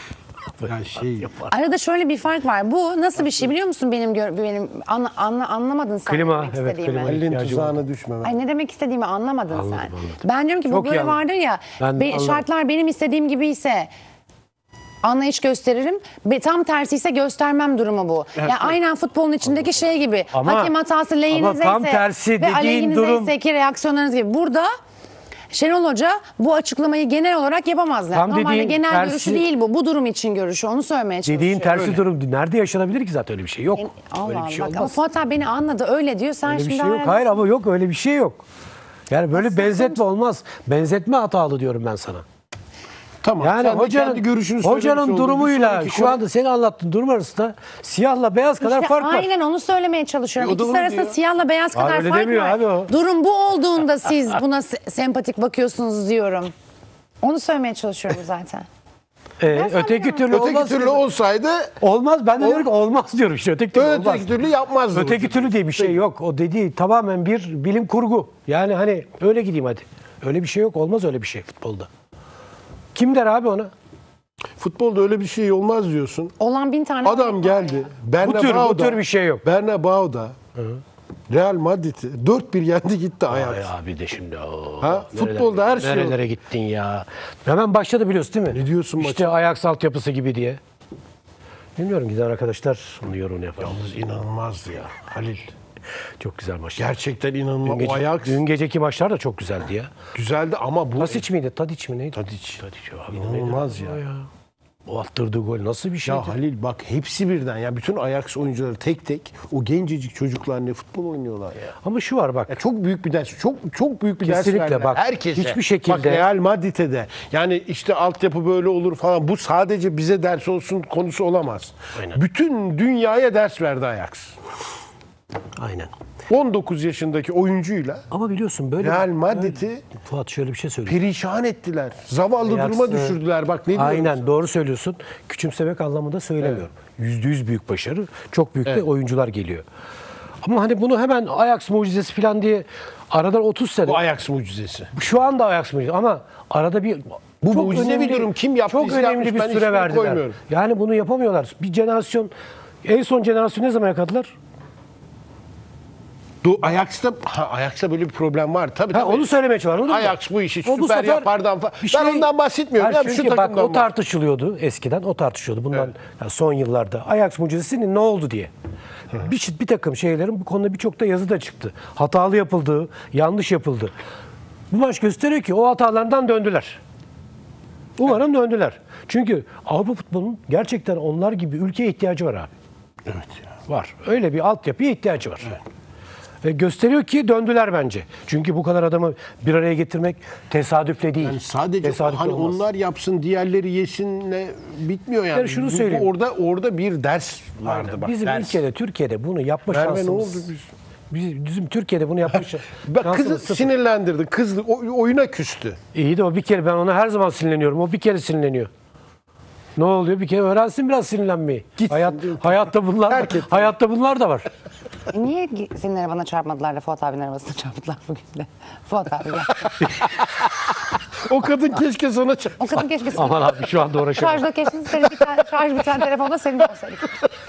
Ya şey, Arada şöyle bir fark var. Bu nasıl bir şey biliyor musun benim gör, benim anla, anla- anlamadın sen Klima, ne demek evet, istediğimi. klima. Halil'in İhtiyacı var. tuzağına düşmeme. Ay ne demek istediğimi anlamadın Anladım, sen. anladım. Ben diyorum ki bu Çok iyi böyle anladım. vardır ya. Ben be- anladım. şartlar benim istediğim gibi ise anlayış gösteririm. Be- tam tersi ise göstermem durumu bu. Ya aynen futbolun içindeki şey gibi. Ama- Hakem hatası lehinize ama tam ise tersi ve dediğin aleyhinize durum- ise ki reaksiyonlarınız gibi. Burada Şenol Hoca bu açıklamayı genel olarak yapamazlar. Tam Normalde dediğin genel tersi- görüşü değil bu. Bu durum için görüşü. Onu söylemeye çalışıyorum. Dediğin tersi durum nerede yaşanabilir ki zaten öyle bir şey yok. Allah öyle bir şey Allah. Ama olmaz. Fuat abi beni anladı. Öyle diyor. Sen Öyle bir şimdi şey yok. hala- Hayır ama yok öyle bir şey yok. Yani böyle benzetme olmaz. Benzetme hatalı diyorum ben sana. Tamam. Yani sen de hocanın kendi görüşünü söylemiş hocanın oldun. Bir durumuyla sonraki şu konu- anda senin anlattığın durum arasında siyahla beyaz kadar İşte fark var. aynen onu söylemeye çalışıyorum. E, o da İkisi onu arasında diyor. siyahla beyaz Abi kadar öyle fark demiyor var. abi o. Durum bu olduğunda siz buna se- sempatik bakıyorsunuz diyorum. Onu söylemeye çalışıyorum zaten. Ee, Ben sana öteki diyorum. türlü Öteki olmaz. türlü olsaydı Olmaz. Ben de diyorum ki olmaz diyorum işte. Öteki türlü olmaz. öteki türlü yapmazdı. Öteki türlü diye bir şey yok. O dediği tamamen bir bilim kurgu. Yani hani öyle gideyim hadi. Öyle bir şey yok. Olmaz öyle bir şey futbolda. Kim der abi ona? Futbolda öyle bir şey olmaz diyorsun. Olan bin tane Adam geldi. Bu tür, bu tür bir şey yok. Bernabeu'da Real Madrid'i dört bir yendi gitti Ajax. Ay abi de şimdi. Oo, Ha? Futbolda her şey Nerelere olur. gittin ya? Hemen başladı biliyorsun değil mi? Ne diyorsun İşte maça? Ajax altyapısı gibi diye. Bilmiyorum giden arkadaşlar bunu yorumunu yapar. Yalnız inanılmazdı ya Halil. Çok güzel maçlar. Gerçekten Dün, inanılmaz. gece, O Ajax dün geceki maçlar da çok güzeldi ya. güzeldi ama bu Tadiç miydi? Tadiç mi neydi? Tadiç. Tadiç abi. İnanılmaz neydi? ya. O attırdığı gol nasıl bir şeydi? Ya Halil bak hepsi birden ya bütün Ajax oyuncuları tek tek o gencecik çocuklar ne futbol oynuyorlar ya. Ama şu var bak. Ya çok büyük bir ders. Çok çok büyük bir Kesinlikle ders verdiler. bak, Herkese. hiçbir şekilde- Bak Real Madrid'e de. Yani işte altyapı böyle olur falan. Bu sadece bize ders olsun konusu olamaz. Aynen. Bütün dünyaya ders verdi Ajax. Aynen. on dokuz yaşındaki oyuncuyla Ama biliyorsun böyle Real bak, Madrid'i böyle- Fuat şöyle bir şey söyleyeyim. perişan ettiler. Zavallı duruma Ajax'ı- düşürdüler. Bak ne diyorum. Aynen doğru söylüyorsun. Küçümsemek anlamında söylemiyorum. Yüzde yüz büyük başarı. Çok büyük de oyuncular geliyor. Ama hani bunu hemen Ajax mucizesi falan diye aradan otuz sene. Bu Ajax mucizesi. Şu anda Ajax mucizesi ama arada bir Bu çok mucizevi önemli- durum. Kim yaptıysa Çok önemli yapmış, bir ben süre ismini verdiler. koymuyorum. Yani bunu yapamıyorlar. Bir jenerasyon en son jenerasyon ne zaman yakaladılar? Du Ajax'ta ha, Ajax'ta böyle bir problem var. Tabii Ha, tabii. onu söylemeye çalışıyorum. Ajax bu işi O bu süper sefer yapardan falan. bir Ben şey- ondan bahsetmiyorum. Hayır, Ya, şu çünkü bak takımdan o tartışılıyordu eskiden. O tartışıyordu. Bundan yani son yıllarda. Ajax mucizesinin ne oldu diye. Bir, bir takım şeylerin bu konuda birçok da yazı da çıktı. Hatalı yapıldığı, yanlış yapıldı. Bu maç gösteriyor ki o hatalardan döndüler. Umarım döndüler. Çünkü Avrupa futbolunun gerçekten onlar gibi ülkeye ihtiyacı var abi. Evet ya. Var. Öyle bir altyapıya ihtiyacı var. Ve gösteriyor ki döndüler bence. Çünkü bu kadar adamı bir araya getirmek tesadüfle değil. Yani sadece Tesadüfle hani olmaz. onlar yapsın, diğerleri yesinle bitmiyor yani. Yani şunu Bu- bu söyleyeyim. orada orada bir ders vardı Aynen. bak. Bizim ders. ülkede, Türkiye'de bunu yapma Merve, ne şansımız. oldu biz? Bizim, bizim Türkiye'de bunu yapma şa- Bak şansımız kızı sıfır. sinirlendirdi. Kızdı. O, oyuna küstü. İyi de o bir kere ben ona her zaman sinirleniyorum. O bir kere sinirleniyor. Ne oluyor? Bir kere öğrensin biraz sinirlenmeyi. Gitsin, Hayat, değil mi? hayatta bunlar da, Terk etsin. hayatta bunlar da var. E niye senin arabana çarpmadılar da Fuat abinin arabasına çarptılar bugün de? Fuat abi gel. O kadın keşke sana çarp. O kadın keşke senin Aman abi şu anda uğraşamam. şarjda keşke senin bir tane, şarj biten telefonda senin olsaydı.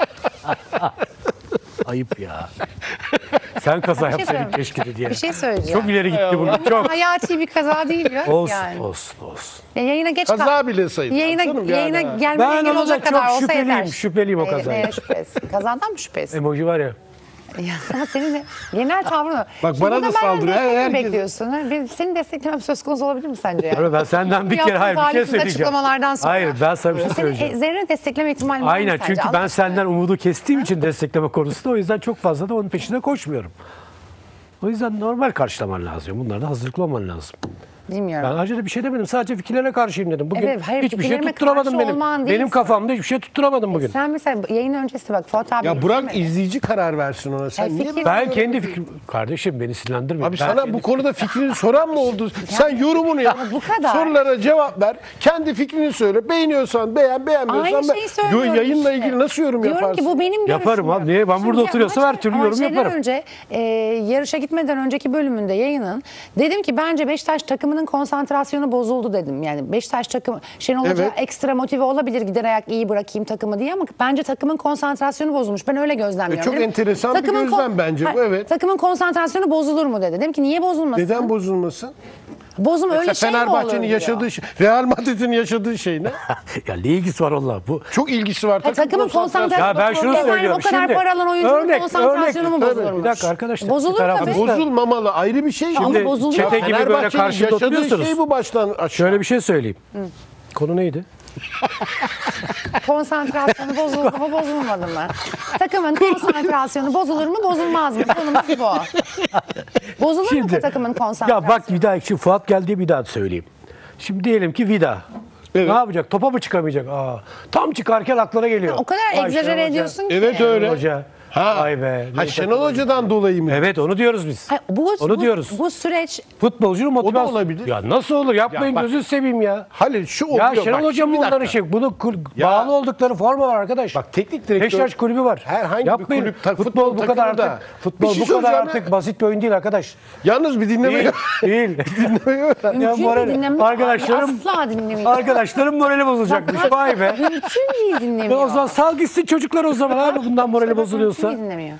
Ayıp ya. Sen kaza Bir şey yapsaydın söyleyeyim. keşke de diye. Bir şey söyleyeceğim. Çok ileri gitti bu. Çok. Hayati bir kaza değil ya. Olsun, yani. olsun, olsun. Ya yayına geç Kaza kal- bile sayılır. Yayına, Canım yani. yayına gelmene Ben engel ona da olacak çok kadar olsa şüpheliyim, yeter. şüpheliyim o Neye- kazaya. Neye şüphesi? Kazadan mı şüphesi? Emoji var ya. Ya, ama senin de genel tavrın o. Bak Şimdi bana burada da benden saldırıyor. destek mi Herkes- bekliyorsun? Ha? Bir- Senin desteklemem söz konusu olabilir mi sence? Yani? Öyle ben senden bir Bu kere hayır bir şey yaptığın talihsiz söyleyeceğim. açıklamalardan sonra. Hayır ben sana bir şey Senin söyleyeceğim. e, Zerre destekleme ihtimali var mı Aynen sence? çünkü ben Anladın senden mı? umudu kestiğim için destekleme konusunda o yüzden çok fazla da onun peşine koşmuyorum. O yüzden normal karşılaman lazım. Bunlarda hazırlıklı olman lazım. Bilmiyorum. Ben ayrıca da bir şey demedim. Sadece fikirlerine karşıyım dedim. Bugün Evet, hayır, hiçbir şey fikirlerime tutturamadım karşı benim. olman Benim değil. kafamda hiçbir şey tutturamadım bugün. Sen mesela yayın öncesi bak Fuat abi. Ya bırak izlemedi. izleyici karar versin ona. Sen Ya niye fikir- böyle- Ben kendi fikrim... Kardeşim beni sinirlendirme. Abi Ben sana kendi- bu konuda fikrini soran mı oldu? Sen yorumunu yap. bu kadar. Sorulara cevap ver. Kendi fikrini söyle. Beğeniyorsan beğen, beğenmiyorsan Aynı ben- şeyi söylüyorum yayınla işte. ilgili nasıl yorum Diyorum yaparsın? ki bu benim görüşüm. Yaparım abi, niye? Ben Şimdi burada ya oturuyorsam maçın- her türlü ama yorum şeyden yaparım. önce e, yarışa gitmeden önceki bölümünde yayının dedim ki bence Beşiktaş takımının konsantrasyonu bozuldu dedim. Yani Beşiktaş takımı Şenol Hoca Evet. ekstra motive olabilir gider ayak iyi bırakayım takımı diye ama bence takımın konsantrasyonu bozulmuş. Ben öyle gözlemliyorum. E, çok Dedim, enteresan bir takımın gözlem bence bu, Hayır, evet. Takımın konsantrasyonu bozulur mu dedi. Dedim ki niye bozulmasın? Neden bozulmasın? Bozum öyle Mesela şey mi olur Fenerbahçe'nin diyor. yaşadığı şey, Real Madrid'in yaşadığı şey ne? Ya ne ilgisi var onunla? Bu Çok ilgisi var. Ha, takımın konsantrasyonu. Ya ben şunu Yani söylüyorum. O kadar Şimdi, para alan oyuncunun örnek, konsantrasyonu örnek. mu Tabii, bozulmuş? bir dakika arkadaşlar. Bozulur Bir taraf- tabii. Bozulmamalı ayrı bir şey. Ama Şimdi bozuluyor. çete gibi böyle Fenerbahçe'nin karşıda yaşadığı oturuyorsunuz. şey bu baştan aşağı. Şöyle bir şey söyleyeyim. Konu neydi? Konsantrasyonu bozuldu mu bozulmadı mı? Takımın konsantrasyonu bozulur mu bozulmaz mı? Konumuz bu. Bozulur mu bu takımın konsantrasyonu? Ya bak bir daha şu Fuat geldi bir daha söyleyeyim. Şimdi diyelim ki Vida. Evet. Ne yapacak? Topa mı çıkamayacak? Aa, tam çıkarken aklına geliyor. O kadar Vay egzajere Şenol Hoca. ediyorsun ki. Evet öyle. Hoca. Ha. Vay be. Ha, Şenol Hoca'dan dolayı mı? Evet onu diyoruz biz. Hayır, bu, Onu bu, diyoruz. Bu süreç Futbolcunun motivasyonu. olabilir. Ya nasıl olur? Yapmayın Ya bak- gözünü seveyim ya. Halil şu Ya oluyor. Şenol bak, Hoca'nın bir bunların dakika. şey. Bunu kul- Ya- bağlı oldukları forma var arkadaş. Bak teknik direktör. Beşiktaş kulübü var. Herhangi bir Yapmayın. kulüp, ta- futbol, futbol bu kadar takımı da. artık. Futbol Bir şey bu kadar söyleyeceğim artık ya. basit bir oyun değil arkadaş. Yalnız bir dinlemeyi. Değil. değil. dinlemeyi öğren. Ya mümkün moral- değil dinlemek. arkadaşlarım Asla dinlemeyin. arkadaşlarım morali bozulacakmış. Vay be. Mümkün değil Ya dinlemiyor. o zaman sal gitsin çocuklar o zaman abi bundan morali bozuluyorsa. Hangi dinlemiyor?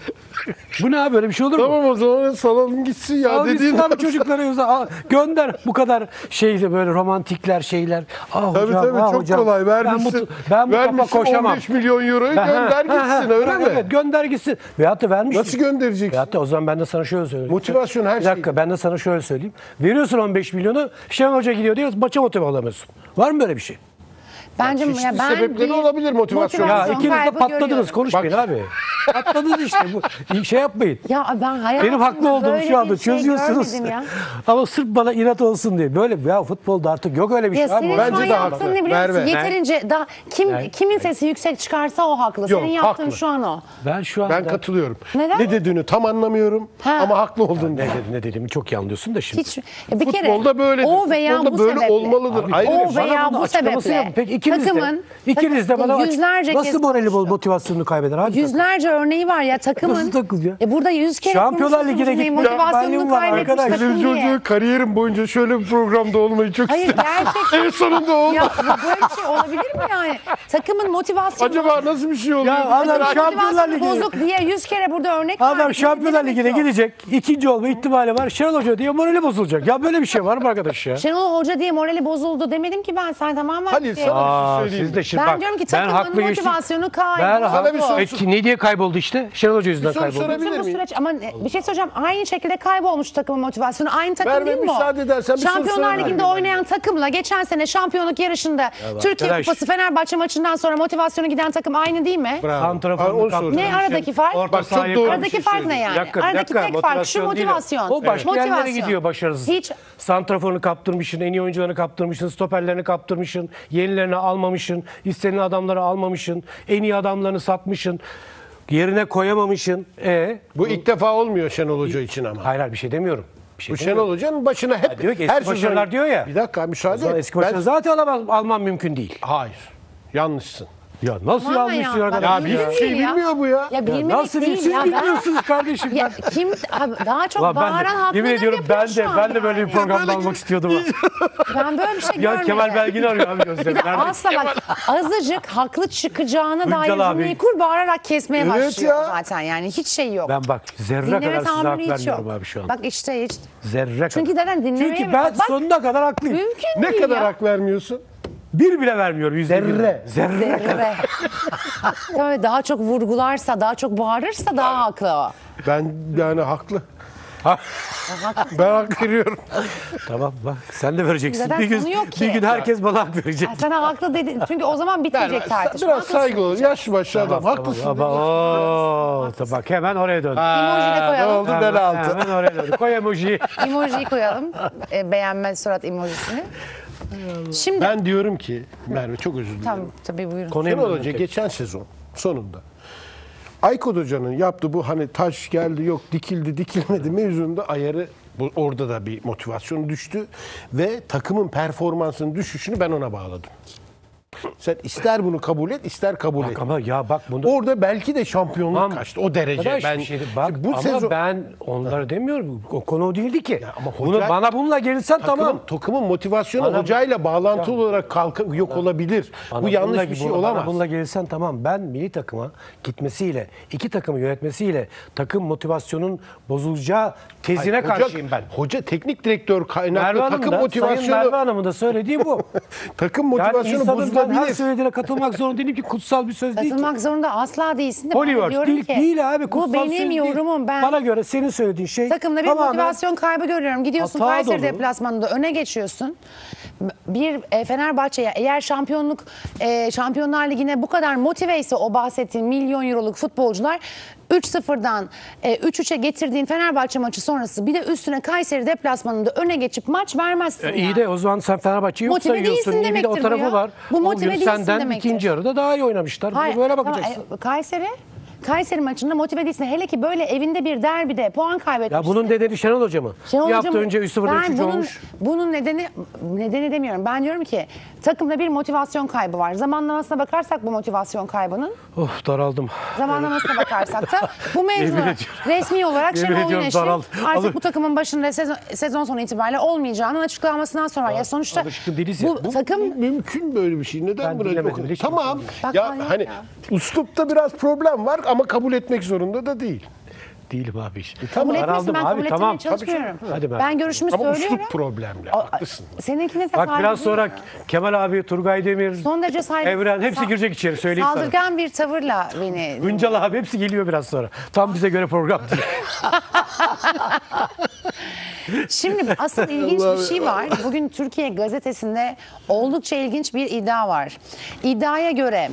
Bu ne abi, böyle bir şey olur mu? Tamam o zaman salalım gitsin ya Al dediğin gitsin abi adam. çocukları yoza- al, gönder bu kadar şeyde böyle romantikler şeyler. Ah Tabii hocam, tabii ah çok hocam. kolay vermişsin. Ben bu, ben bu topa vermişsin koşamam. on beş milyon euroyu Ben- gönder ha, ha, gitsin öyle ha, mi? Evet, gönder gitsin. Veyahut da vermiş. Nasıl göndereceksin? Veyahut da o zaman ben de sana şöyle söyleyeyim. Motivasyon her Bir dakika şey. ben de sana şöyle söyleyeyim. Veriyorsun on beş milyonu, Şenol Hoca gidiyor diyoruz, maça motive olamıyorsun. Var mı böyle bir şey? Bence çeşitli ya ben sebepleri bir olabilir motivasyon. Ya motivasyon ikiniz de kaybı patladınız, görüyorum. konuşmayın abi. Patladınız işte. Bu, şey yapmayın. Ya ben hayatımda Benim haklı olduğumu böyle şu anda bir şey çözüyorsunuz. görmedim ya. Ama sırf bana inat olsun diye. Böyle ya futbolda artık yok öyle bir Ya şey abi. senin şu Bence an de yaptığın haklı. ne biliyor musun? Merve. Yeterince daha kim Yani- kimin sesi yüksek çıkarsa o haklı. Yok, Senin yaptığın haklı. şu an o. Ben şu anda... Ben katılıyorum. Neden? Ne dediğini tam anlamıyorum Ha. ama haklı olduğunu Ne, dedi, ne dediğimi çok iyi anlıyorsun da şimdi. Hiç ya bir kere Futbolda böyledir. o veya Futbolda bu böyle sebeple. olmalıdır. Abi, Ayrı o bir- bana veya bunun bu açıklamasını sebeple yapın. Peki ikiniz takımın de, ikiniz de bana takım- aç- yüzlerce nasıl kez morali bol konuştuk. motivasyonunu kaybeder abi? Yüzlerce örneği var ya takımın. Nasıl takıl ya? Ya burada yüz kere Şampiyonlar konuşuyorsunuz Ligi'ne neyin gitmiyor. motivasyonunu Berlin var kaybetmiş arkadaş. takım diye. Televizyoncu kariyerim boyunca şöyle bir programda olmayı çok Hayır isterim. gerçekten. En sonunda oldu. Ya bu- böyle bir şey olabilir mi yani? Takımın motivasyonu Acaba nasıl bir şey oluyor? Ya adam Merak- Şampiyonlar motivasyonu Ligi. bozuk diye yüz kere burada örnek Adam verdik. Şampiyonlar Ne Ligi'ne demek o? gidecek. İkinci olma ihtimali var. Şenol Hoca diyor morali bozulacak. Ya böyle bir şey var mı arkadaş ya? Şenol Hoca diye morali bozuldu demedim ki ben sen tamamen. Halil, şey- sana- Aa, söyleyeyim. siz de şimdi Ben bak. diyorum ki ben takımın haklı geçtim. motivasyonu kayboldu. Ben Sana haklı. bir soru- E, ki- ne diye kayboldu işte? Şenol Hoca yüzünden soru kayboldu. sorabilir Bütün bu miyim? süreç ama ne- bir şey söyleyeceğim. Aynı şekilde kaybolmuş takımın motivasyonu. Aynı takım Merve, değil mi o? müsaade edersen bir soru Şampiyonlar sorabilir Ligi'nde miyim? oynayan takımla geçen sene şampiyonluk yarışında Türkiye arkadaş. Kupası Fenerbahçe maçından sonra motivasyonu giden takım aynı değil mi? Bravo. Santraforunu Aa, onu kaptırmış. soracağım. Ne aradaki fark? Orta Bak, çok sahaya doğru bir Aradaki şey fark ne söylüyorsun. yani? Bir dakika, bir Aradaki dakika, tek fark şu motivasyon değil. motivasyon. O başka yerlere Motivasyon. gidiyor başarısız. Hiç Santraforunu kaptırmışsın, en iyi oyuncularını kaptırmışsın, stoperlerini kaptırmışsın, yenilerini almamışsın, istenilen adamları almamışsın, en iyi adamlarını satmışsın, yerine koyamamışsın. E Bu ilk defa olmuyor Şenol Hoca için ama. hayır hayır bir şey demiyorum. Bir şey Bu demiyorum. Şenol Hoca'nın başına hep diyor ki eski her sezon- başarılar diyor ya. Bir dakika müsaade O zaman et. eski başarı Ben- zaten alamaz, almam mümkün değil. Hayır. Yanlışsın. Ya nasıl Tamamen yanlış ya. diyor Bak, arkadaş? Ya bilmiyorum hiçbir şey ya. bilmiyor bu ya. Ya bilmedik Nasıl değil bir siz ya. Ben- bilmiyorsunuz kardeşim? Ya kim abi daha çok Ulan ben bağıran de, haklı yemin ediyorum ben de şu an ben de böyle bir yani. programda almak istiyordum. Ben böyle bir şey ya görmedim. Kemal Belgin arıyor abi gözlerim. Bir de Nerede? asla bak azıcık haklı çıkacağına dair Hüncal abi. cümleyi kur bağırarak kesmeye Evet başlıyor ya. zaten yani hiç şey yok. Ben bak zerre Dinleme kadar size hak tahammülü hiç vermiyorum yok. abi şu an. Bak işte hiç. Zerre Çünkü kadar. neden dinlemeye Çünkü mi- ben Bak, sonuna kadar haklıyım. Mümkün Ne değil kadar ya. hak vermiyorsun? Bir bile vermiyorum. Yüzde bir. Zerre. Zerre. Zerre. Tabii daha çok vurgularsa, daha çok bağırırsa daha haklı o. Ben yani haklı. Ha, Ben hak veriyorum. tamam bak sen de vereceksin. Zaten bir gün, sonu yok ki. bir gün herkes bana hak verecek. Ya sana haklı dedin. Çünkü o zaman bitmeyecek tartışma. Biraz Haklısın. saygılı ol. Yaşlı başlı adam. Haklısın. Ama ooo bak hemen oraya dön. Emoji de Ne koyalım. oldu ben altı. Hemen oraya dön. Koy emojiyi. Emojiyi koyalım. E, beğenme surat emojisini. Şimdi Ben diyorum ki Merve çok özür dilerim. tamam tabii buyurun. Konuya Şenol mı Hoca dönecek? geçen sezon sonunda Aykut Hoca'nın yaptığı bu hani taş geldi yok dikildi dikilmedi mevzunda ayarı bu, orada da bir motivasyon düştü ve takımın performansının düşüşünü ben ona bağladım. Sen ister bunu kabul et ister kabul et. Bak ama ya bak bunu Orada belki de şampiyonluk Tamam. kaçtı o derece. Arkadaş, Ben bir şey değil. Bak, bu ama sezon ben onları demiyorum. O konu o değildi ki. ama Bunu hoca- bana bununla gelirsen takımın, tamam. takımın motivasyonu Bana- hocayla bağlantılı olarak kalka, yok olabilir. Bana bu yanlış bununla- bir şey bana olamaz. Bununla gelirsen tamam. Ben milli takıma gitmesiyle, iki takımı yönetmesiyle takım motivasyonun bozulacağı tezine Hayır, hoca- karşıyım ben. Hoca teknik direktör kaynaklı Merve Hanım takım da, Sayın motivasyonu Merve Hanım'ın da söylediği bu. takım Yani motivasyonu insanın ben her bozulabilir. söylediğine katılmak zorunda değilim ki kutsal bir söz değil ki. Katılmak zorunda asla değilsin de ben de Hollywood diyorum değil, ki değil abi. Kutsal bu söz benim değil. yorumum. Ben Bana göre senin söylediğin şey takımda bir tamamen motivasyon kaybı görüyorum. Gidiyorsun hata Kayseri dolu. deplasmanında öne geçiyorsun. Bir e, Fenerbahçe'ye eğer şampiyonluk e, Şampiyonlar Ligi'ne bu kadar motiveyse o bahsettiğin milyon euroluk futbolcular üç sıfırdan e, üç üçe getirdiğin Fenerbahçe maçı sonrası bir de üstüne Kayseri deplasmanında öne geçip maç vermezsin. E, ya. iyi de o zaman sen Fenerbahçe'yi yok Motive sayıyorsun. değilsin İyi bir de o demektir bu tarafı ya. var. Bu O motive gün değilsin senden demektir. ikinci yarıda daha iyi oynamışlar. Buna Hayır, böyle tamam, bakacaksın. e, Kayseri Kayseri maçında motive değilsin. Hele ki böyle evinde bir derbide puan kaybetmişsin. Ya bunun nedeni Şenol Hoca mı? Şenol bir Hocam, hafta önce üç sıfırda ben üçüncü bunun, olmuş. Bunun nedeni nedeni demiyorum. Ben diyorum ki takımda bir motivasyon kaybı var. Zamanlamasına bakarsak bu motivasyon kaybının, Of daraldım. zamanlamasına bakarsak da bu mevzu Yemin ediyorum. resmi olarak Yemin Şenol ediyorum, Güneş'in daraldım. artık Alır- bu takımın başında sezon, sezon sonu itibariyle olmayacağının açıklamasından sonra. Ya sonuçta alışkın değiliz ya. bu, Bu- takım Mümkün böyle bir şey. Neden Ben buna dinlemedim, dokun- hiç Tamam. Bak, ya hayır hani ya. üslupta biraz problem var ama kabul etmek zorunda da değil. Değilim abi. İşte. Kabul Ben etmesin, aldım ben abi, kabul tamam. etmeye çalışmıyorum. Hadi ben. Ben görüşümü Ama söylüyorum. üslup problemli. Aa, Haklısın. Seninkine de Bak saygı biraz sonra duyuyorum. Kemal abi, Turgay Demir, Son derece saygı. Evren hepsi Sa- girecek içeri, söyleyeyim sana. Saldırgan bir tavırla beni. Hüncal abi hepsi geliyor biraz sonra. Tam bize göre program değil. Şimdi asıl ilginç bir şey var. Bugün Türkiye Gazetesi'nde oldukça ilginç bir iddia var. İddiaya göre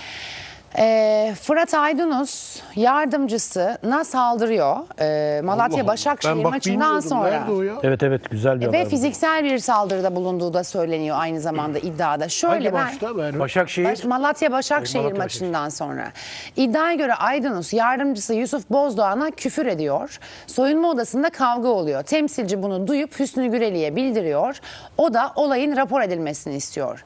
e, Fırat Aydınus yardımcısına saldırıyor. E, Malatya Allah Allah. Başakşehir Ben bak maçından bilmiyordum. sonra. Nerede o ya? Evet evet, güzel bir haber Ve bu. fiziksel bir saldırıda bulunduğu da söyleniyor aynı zamanda iddiada. Şöyle Hangi ben maçta? Ben... Başakşehir. Baş- Malatya Başakşehir Malatya maçından sonra. İddiaya göre Aydınus yardımcısı Yusuf Bozdoğan'a küfür ediyor. Soyunma odasında kavga oluyor. Temsilci bunu duyup Hüsnü Güreli'ye bildiriyor. O da olayın rapor edilmesini istiyor.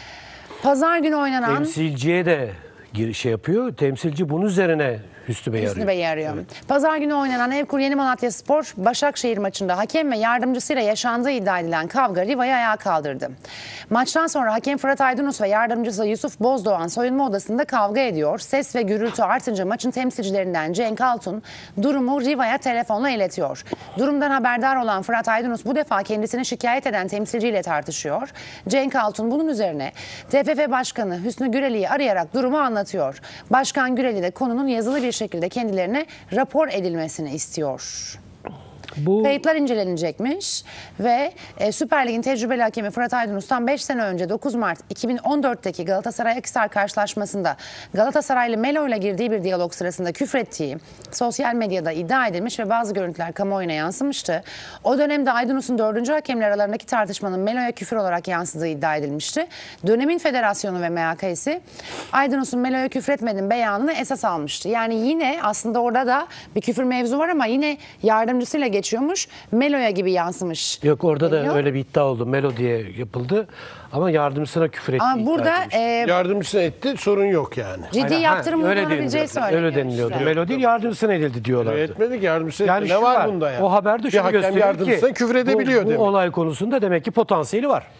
Pazar günü oynanan Temsilciye de gir- şey yapıyor. Temsilci bunun üzerine Hüsnü Bey'i Hüsnü arıyor. Bey'i arıyor. Pazar günü oynanan Evkur Yeni Malatya Spor Başakşehir maçında hakem ve yardımcısıyla yaşandığı iddia edilen kavga Riva'yı ayağa kaldırdı. Maçtan sonra hakem Fırat Aydınus ve yardımcısı Yusuf Bozdoğan soyunma odasında kavga ediyor. Ses ve gürültü artınca maçın temsilcilerinden Cenk Altun durumu Riva'ya telefonla iletiyor. Durumdan haberdar olan Fırat Aydınus bu defa kendisini şikayet eden temsilciyle tartışıyor. Cenk Altun bunun üzerine T F F Başkanı Hüsnü Güreli'yi arayarak durumu anlatıyor. Başkan Güreli de konunun yazılı bir şekilde kendilerine rapor edilmesini istiyor. Bu Kayıtlar incelenecekmiş ve e, Süper Lig'in tecrübeli hakemi Fırat Aydınus'tan beş sene önce dokuz Mart iki bin on dörtteki Galatasaray-Akhisar karşılaşmasında Galatasaraylı Melo ile girdiği bir diyalog sırasında küfrettiği sosyal medyada iddia edilmiş ve bazı görüntüler kamuoyuna yansımıştı. O dönemde Aydınus'un dördüncü hakemle aralarındaki tartışmanın Melo'ya küfür olarak yansıdığı iddia edilmişti. Dönemin federasyonu ve M H K'si Aydınus'un Melo'ya küfretmedim beyanını esas almıştı. Yani yine aslında orada da bir küfür mevzu var ama yine yardımcısıyla geçiyormuş. Melo'ya gibi yansımış. yok, orada deniyor. da öyle bir iddia oldu. Melo diye yapıldı. Ama yardımcısına küfür ettiği Ama iddia burada edilmiş. e, Yardımcısına etti, sorun yok yani. ciddi Aynen, ha, yaptırım öyle uygulanabileceği deniliyordu. söyleniyor. Öyle deniliyordu. işte. Melo değil, yardımcısına edildi diyorlardı. Etmedik, yardımcısı Yani etti. şu Ne var, var, bunda ya? o haberde Bir şunu hakem gösteriyor yardımcısına ki küfür edebiliyor bu, bu demek. olay konusunda demek ki potansiyeli var.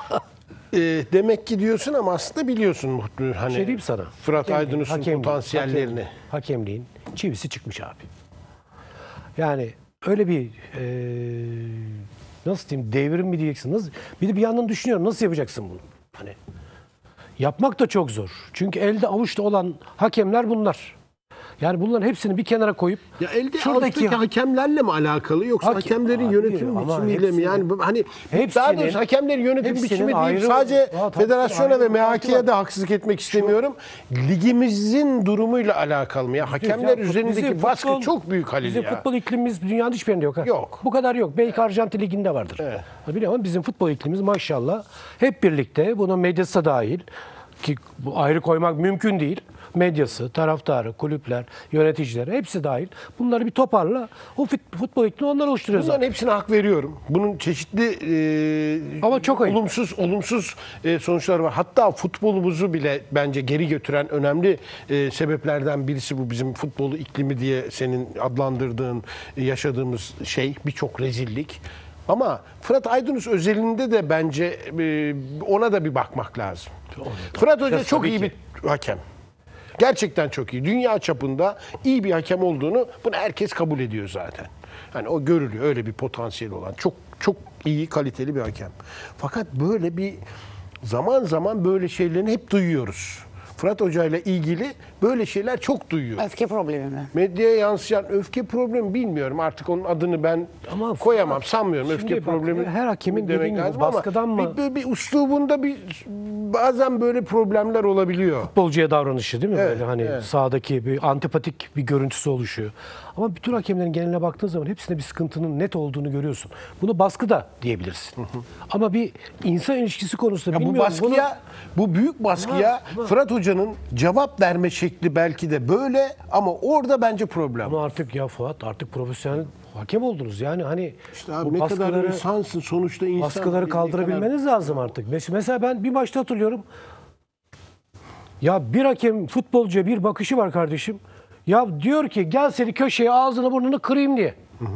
Ee, demek ki diyorsun ama aslında biliyorsun muhtemelen hani Şey diyeyim sana. Fırat Hakemliğin- Aydınus'un hakemliğin- potansiyellerini. hakemliğin- Hakemliğin çivisi çıkmış abi. Yani öyle bir e, nasıl diyeyim, devrim mi diyeceksin? Nasıl, bir de bir yandan düşünüyorum, nasıl yapacaksın bunu? Hani yapmak da çok zor. Çünkü elde avuçta olan hakemler bunlar. Yani bunların hepsini bir kenara koyup Ya elde şuradaki şuradaki hakemlerle mi alakalı yoksa Hakem- hakemlerin Abi, yönetim ama biçimiyle mi? hepsinin- Yani bu- hani daha hepsinin- doğrusu hakemlerin yönetim hepsinin biçimi değil. ayrı- Sadece Aa, tabii, federasyona ayrı ve bir M H hayatı K'ye var. de haksızlık etmek istemiyorum. Ligimizin durumuyla alakalı mı? Ya hakemler Ya, üzerindeki bizim baskı futbol- çok büyük Halil Bizim ya. futbol iklimimiz dünyanın hiçbir yerinde yok. Ha. Yok. Bu kadar yok. Belki Arjantin Ligi'nde vardır. Evet. Ha, biliyor musun? Bizim futbol iklimimiz maşallah hep birlikte, buna medyası da dahil ki bu ayrı koymak mümkün değil. Medyası, taraftarı, kulüpler, yöneticileri hepsi dahil. Bunları bir toparla. O fut- futbol iklimi onlar oluşturuyor zaten. Bunların hepsine hak veriyorum. Bunun çeşitli e, Ama çok ayıp. olumsuz olumsuz e, sonuçları var. Hatta futbolumuzu bile bence geri götüren önemli e, sebeplerden birisi bu bizim futbolu iklimi diye senin adlandırdığın, e, yaşadığımız şey birçok rezillik. Ama Fırat Aydınus özelinde de bence e, ona da bir bakmak lazım. Fırat Hoca Ya, çok tabii iyi ki. bir hakem. Gerçekten çok iyi. Dünya çapında iyi bir hakem olduğunu bunu herkes kabul ediyor zaten. Yani o görülüyor, öyle bir potansiyeli olan. Çok çok iyi, kaliteli bir hakem. Fakat böyle bir zaman zaman böyle şeylerini hep duyuyoruz. Fırat Hoca ile ilgili böyle şeyler çok duyuyoruz. Öfke problemi mi? Medyaya yansıyan öfke problemi bilmiyorum. Artık onun adını ben Ama koyamam, sanmıyorum. şimdi Öfke bak, problemi her hakemin demek dediğin gibi lazım ama baskıdan mı- Bir, bir, bir üslubunda bir bazen böyle problemler olabiliyor. Futbolcuya davranışı değil mi? Evet, Böyle hani evet. sahadaki bir antipatik bir görüntüsü oluşuyor. Ama bütün hakemlerin geneline baktığın zaman hepsinde bir sıkıntının net olduğunu görüyorsun. Bunu baskı da diyebilirsin. Ama bir insan ilişkisi konusunda Ya bu bilmiyorum. baskıya, bu büyük baskıya Fırat Hoca'nın cevap verme şekli belki de böyle ama orada bence problem. Ama artık ya Fuat, artık profesyonel hakem oldunuz. Yani hani İşte abi bu ne kadar baskıları, insansın sonuçta insan. baskıları Ne kaldırabilmeniz lazım artık. Mes- Mesela ben bir maçta hatırlıyorum. Ya bir hakem futbolcuya bir bakışı var kardeşim. Ya diyor ki gel seni köşeye ağzını burnunu kırayım diye.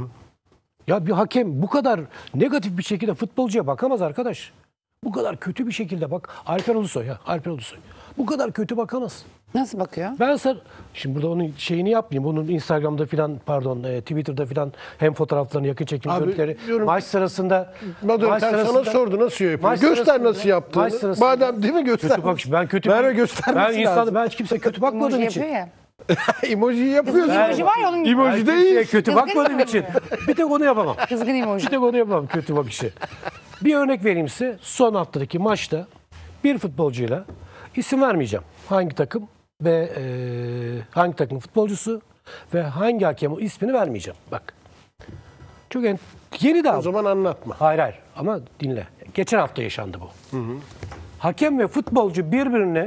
Ya bir hakem bu kadar negatif bir şekilde futbolcuya bakamaz arkadaş. Bu kadar kötü bir şekilde bak. Alper Ulusoy ya. Alper Ulusoy. Bu kadar kötü bakamaz. Nasıl bakıyor? Ben sana, şimdi burada onun şeyini yapmayayım. Bunun Instagram'da filan, pardon e, Twitter'da filan hem fotoğraflarını, yakın çekim Abi, görüntüleri, diyorum- maç sırasında Moderatör maç sana sırasında- sordu nasıl yapıyor. maç Göster sırasında- nasıl yaptığını. maç sırasında- Madem değil mi göster. Kötü bak, ben kötü Merve göstermesi ben insan, lazım. ben hiç kimse kötü bakmadığım Emoji için. yapıyor ya. Emojiyi yapıyorsun. Emoji var ya onun gibi. Ben Emoji kimseye değil. kötü Kızgın bakmadığım emoji. için. Bir tek onu yapamam. Kızgın emoji. Bir tek onu yapamam, kötü bakışı. Bir örnek vereyim size. Son haftadaki maçta bir futbolcuyla, isim vermeyeceğim, hangi takım ve e, hangi takımın futbolcusu ve hangi hakem, o ismini vermeyeceğim. Bak. Çok en, yeni daha. O zaman anlatma. Hayır hayır, ama dinle. Geçen hafta yaşandı bu. Hakem ve futbolcu birbirine,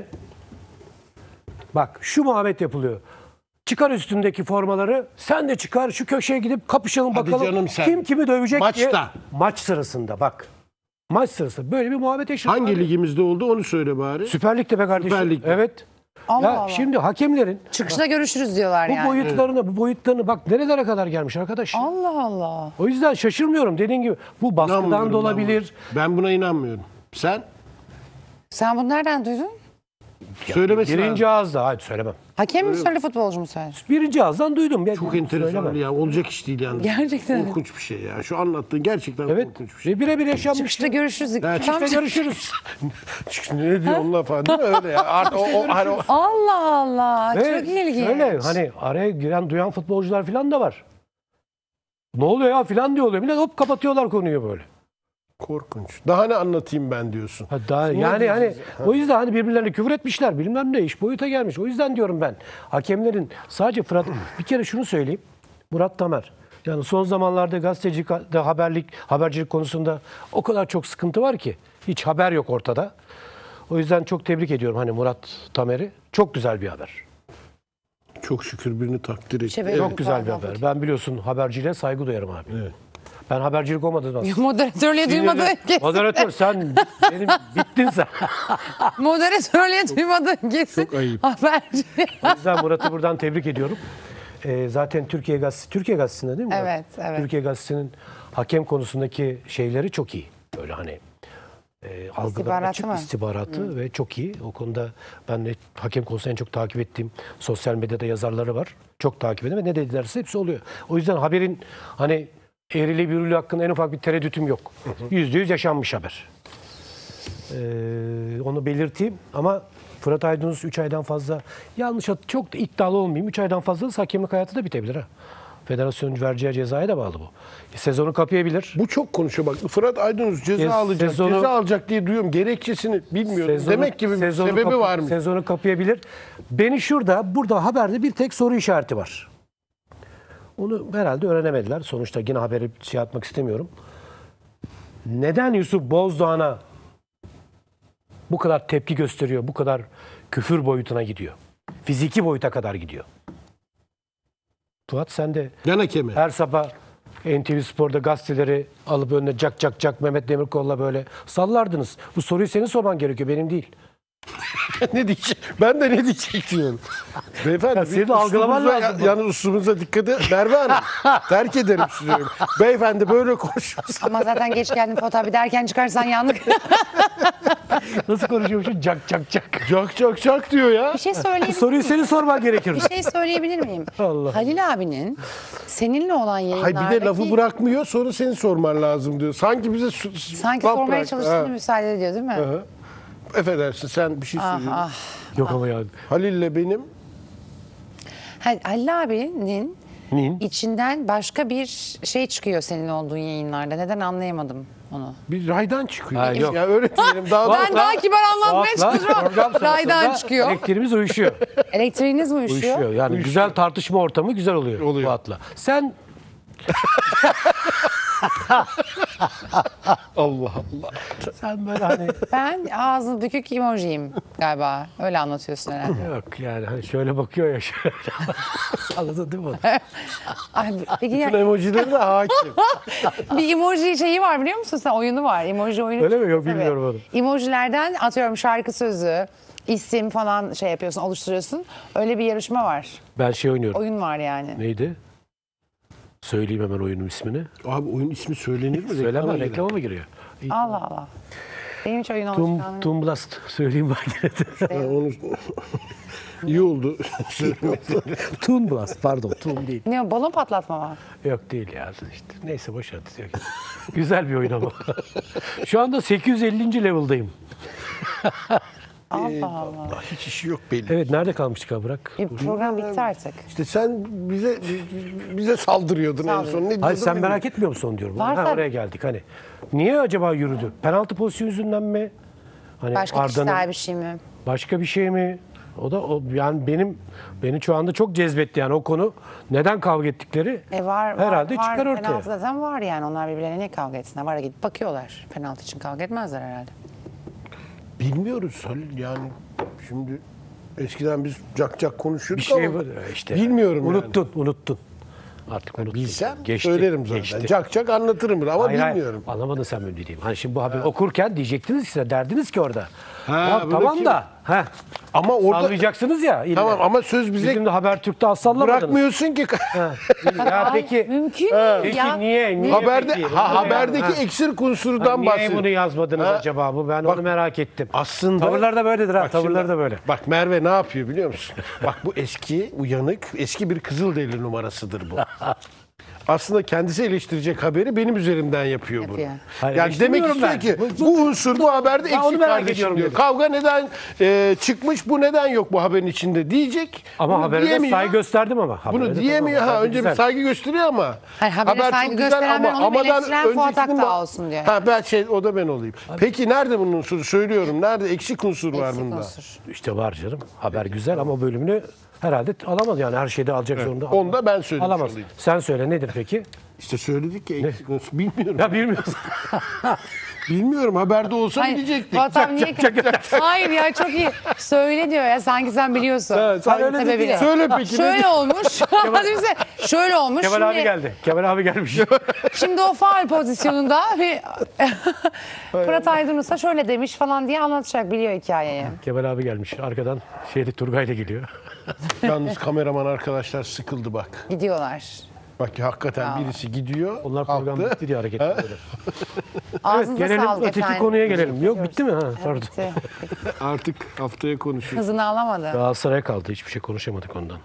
bak şu muhabbet yapılıyor. Çıkar üstündeki formaları, sen de çıkar, şu köşeye gidip kapışalım Hadi bakalım. canım sen. Kim kimi dövecek diye. Maçta. Maç sırasında bak. Maç sırasında böyle bir muhabbet yaşandı. Hangi ligimizde oldu onu söyle bari. Süper Lig'de be kardeşim. Süper Lig'de. Evet. Allah Ya Allah. şimdi hakemlerin Çıkışta görüşürüz diyorlar bu yani. boyutlarını, bu boyutlarını bak nerelere kadar gelmiş arkadaş. Allah Allah. O yüzden şaşırmıyorum. Dediğin gibi bu baskıdan İnanmıyorum da ben olabilir. buna. Ben buna inanmıyorum. Sen? Sen bunu nereden duydun? Söylemesi Birinci lazım. ağızda, hayır söylemem. Hakem mi söyledi, futbolcu mu söyledi? Birinci ağızdan duydum. Ya, Çok enteresan söylemem. ya. Olacak iş değil yani. Gerçekten. Korkunç bir şey ya. Şu anlattığın gerçekten Evet. korkunç bir şey. Ve birebir yaşanmış. Çıkışta görüşürüz. Ha, Tam Çıkışta çık- görüşürüz. ne diyor Allah falan değil mi? Öyle ya. Artık o, o, hani o- Allah Allah. Ve Çok ilginç. Öyle hani araya giren duyan futbolcular falan da var. Ne oluyor ya falan diyor oluyor. Millet hop kapatıyorlar konuyu böyle. korkunç. Daha ne anlatayım ben diyorsun. Hatta yani hani o yüzden hani birbirlerine küfür etmişler, bilmem ne, iş boyuta gelmiş. O yüzden diyorum ben hakemlerin sadece Fırat, bir kere şunu söyleyeyim. Murat Tamer. Yani son zamanlarda gazetecilik, haberlik, habercilik konusunda o kadar çok sıkıntı var ki hiç haber yok ortada. O yüzden çok tebrik ediyorum hani Murat Tamer'i. Çok güzel bir haber. Çok şükür birini takdir etti. Şey, Evet. Çok güzel bir haber. Ben biliyorsun haberciliğe saygı duyarım abi. Evet. Ben habercilik olmadığım zaman. Moderatörlüğe duymadı. Moderatör sen benim bittin sen. Moderatörlüğe duymadı. Kesin. Çok ayıp. Haberci. O yüzden Murat'ı buradan tebrik ediyorum. Ee, zaten Türkiye Gazetesi, Türkiye Gazetesi'nde değil mi? Murat? Evet, evet. Türkiye Gazetesi'nin hakem konusundaki şeyleri çok iyi. Böyle hani e, algıları İstihbaratı açık, mı? istihbaratı ve çok iyi. O konuda ben de hakem konusunda en çok takip ettiğim sosyal medyada yazarları var. Çok takip ediyorum ve ne dedilerse hepsi oluyor. O yüzden haberin hani eğrili büğrülü hakkında en ufak bir tereddütüm yok. Yüzde yüz yaşanmış haber. Ee, onu belirteyim ama Fırat Aydınus üç aydan fazla, yanlış hat- çok da iddialı olmayayım, üç aydan fazla da hakemlik hayatı da bitebilir ha. Federasyonun vereceği cezaya da bağlı bu. Sezonu kapayabilir. Bu çok konuşuyor bak. Fırat Aydınus ceza Sez- alacak, sezonu- ceza alacak diye duyuyorum. Gerekçesini bilmiyorum. Sezonu- Demek ki bir sezonu sebebi kapa- var mı? Sezonu kapayabilir. Beni şurada, burada haberde bir tek soru işareti var. Onu herhalde öğrenemediler. Sonuçta yine haberi şey atmak istemiyorum. Neden Yusuf Bozdoğan'a bu kadar tepki gösteriyor, bu kadar küfür boyutuna gidiyor? Fiziki boyuta kadar gidiyor. Fuat sen de Yan hakemi. her sabah N T V Spor'da gazeteleri alıp önüne cak cak cak Mehmet Demirkol'la böyle sallardınız. Bu soruyu senin sorman gerekiyor, benim değil. ne diyecek? Ben de ne diyecek diyorum. Beyefendi Ya senin bir algılaman üslubunuza- lazım bu. Yalnız üslubumuza dikkat edin. Merve Hanım terk ederim sizi. diyorum. Beyefendi böyle konuşuyorsa. Ama zaten geç geldin Fuat abi, derken çıkarsan yandık. Nasıl konuşuyormuşsun? Cak cak cak. Çak çak çak diyor ya. Bir şey söyleyebilir Soruyu miyim? senin sorman gerekirdi. Bir şey söyleyebilir miyim? Allah. Halil abinin seninle olan Hay yayınlardaki... bir de lafı bırakmıyor sonra seni sorman lazım diyor. Sanki bize su- su- Sanki laf sormaya bırak- çalıştığını Ha, müsaade ediyor değil mi? hı. Affedersin sen bir şey Ah, söylüyorsun. ah. Yok ama ya. Halil'le benim Ha, Halil abinin Neyin? içinden başka bir şey çıkıyor senin olduğun yayınlarda. Neden anlayamadım onu. bir raydan çıkıyor. Ha, yok. Ya öyle diyelim daha Ben da- daha kibar anlatmaya Fuat'la çalışıyorum. program sırasında Raydan çıkıyor. Elektriğimiz uyuşuyor. Elektriğiniz mi uyuşuyor? Uyuşuyor. Yani güzel tartışma ortamı güzel oluyor, Oluyor. Fuat'la. Sen Allah Allah. sen böyle hani Ben ağzı bükük emojiyim galiba. Öyle anlatıyorsun herhalde. yok yani hani şöyle bakıyor ya şöyle. Anladın değil mi? onu? Ay, peki Bütün ya, emojileri de hakim. bir emoji şeyi var biliyor musun sen? Oyunu var. Emoji oyunu. Öyle mi? Yok, Tabii. bilmiyorum onu. Emojilerden atıyorum şarkı sözü, isim falan şey yapıyorsun, oluşturuyorsun. Öyle bir yarışma var. Ben şey oynuyorum. Oyun var yani. Neydi? Söyleyeyim hemen oyunun ismini. Abi oyun ismi söylenir mi? Söyleme, Reklama girer. reklama mı giriyor? İyi. Allah Allah. Benim hiç oyun Tum, alışkanlığım. Tumblast söyleyeyim bak yine de. Ha, onu iyi oldu. Tumblast pardon, Tum değil. Ne o, balon patlatma mı? Yok değil ya işte. Neyse boş ver. Yok. Güzel bir oyun ama. Şu anda sekiz yüz ellinci level'dayım. Allah Allah. Hiç işi yok belli. Evet, nerede kalmıştık ha Burak? Bir program bitti artık. İşte sen bize bize saldırıyordun en son. Ne diyordun? Hayır, sen bilmiyorum. merak etmiyor musun onu diyorum. Varsa- Ha, oraya geldik hani. Niye acaba yürüdü? Penaltı pozisyonu yüzünden mi? Hani Başka Arda'nın kişisel bir şey mi? başka bir şey mi? O da o, yani benim beni şu anda çok cezbetti yani o konu. Neden kavga ettikleri? E var, herhalde var, çıkar var. ortaya. Penaltı zaten var yani. Onlar birbirlerine niye kavga etsinler? Var ya, gidip bakıyorlar. Penaltı için kavga etmezler herhalde. Bilmiyoruz Halil yani. Şimdi eskiden biz cak cak konuşuyorduk Bir şey ama var işte. bilmiyorum yani. Unuttun, unuttun. Artık unuttun. Bilsem Geçti, söylerim zaten. geçti. Cak cak anlatırım ama Hayır, hayır, bilmiyorum. anlamadın sen benim dediğimi. Hani şimdi bu haberi okurken diyecektiniz ki size, derdiniz ki orada. Ha, Ya buradaki- tamam da. Heh, Ama orada sallayacaksınız ya. ille. tamam ama söz bize Bizim de Habertürk'te az sallamadınız. bırakmıyorsun ki. Ya peki. Mümkün değil Peki ya. niye? niye Haberde peki? ha, Bunu haberdeki ya- ha. eksik unsurdan Niye bahsediyor. bunu yazmadınız Ha. acaba bu? Ben Bak, onu merak ettim. aslında- Tavırlar da böyledir ha. Bak Tavırlar şimdi- da böyle. Bak Merve ne yapıyor biliyor musun? Bak bu eski, uyanık, eski bir Kızılderili numarasıdır bu. Aslında kendisi eleştirecek haberi benim üzerimden yapıyor bunu. Yapıyor. Hayır, Yani demek eleştirmiyorum istiyor ben. ki bu unsur bu haberde Ben onu eksik merak kardeşim ediyorum diyor. dedim. Kavga neden e, çıkmış, bu neden yok bu haberin içinde diyecek. Ama Bunu habere de diyemiyor. saygı gösterdim ama. Habere Bunu de diyemiyor. tamam, Ha, haberde önce güzel. bir saygı gösteriyor ama. Hayır, habere haber saygı çok güzel gösteren ben, onu amadan eleştiren Fuat öncekinin Aktağ ma- olsun diyor. Ha, ben şey, o da ben olayım. Peki nerede bunun unsuru? Söylüyorum. Nerede eksik unsur var Eksik bunda? unsur. İşte var canım. Haber güzel ama bölümünü herhalde alamadı yani her şeyde alacak zorunda. Onu da ben söylemiş Alamaz. olayım. Sen söyle nedir peki? İşte söyledik ya eksik unsur. Bilmiyorum. Ya bilmiyorsun. Bilmiyorum. Haberde olsa Hayır, bilecektik. Fuat abi niye? Hayır ya, çok iyi. Söyle diyor ya, sanki sen biliyorsun. Evet, sen öyle Sebebiyle. dedin. Söyle peki, Şöyle ne- olmuş. Hadi bize şöyle olmuş. Kemal şimdi, abi geldi. Kemal abi gelmiş. Şimdi o faal pozisyonunda bir Fırat Aydınus'a şöyle demiş falan diye anlatacak, biliyor hikayeyi. Kemal abi gelmiş. Arkadan şeyde Turgay'la geliyor. Yalnız kameraman arkadaşlar sıkıldı bak. Gidiyorlar. Bak ya, hakikaten birisi gidiyor. Onlar program kalktı. bitti diye hareket ediyorlar. Ağzınıza Gelelim sağlık öteki efendim. konuya gelelim. Yok bitti mi? Ha, pardon. Bitti. Artık haftaya konuşuyoruz. Hızını alamadı. Galatasaray'a kaldı. Hiçbir şey konuşamadık ondan.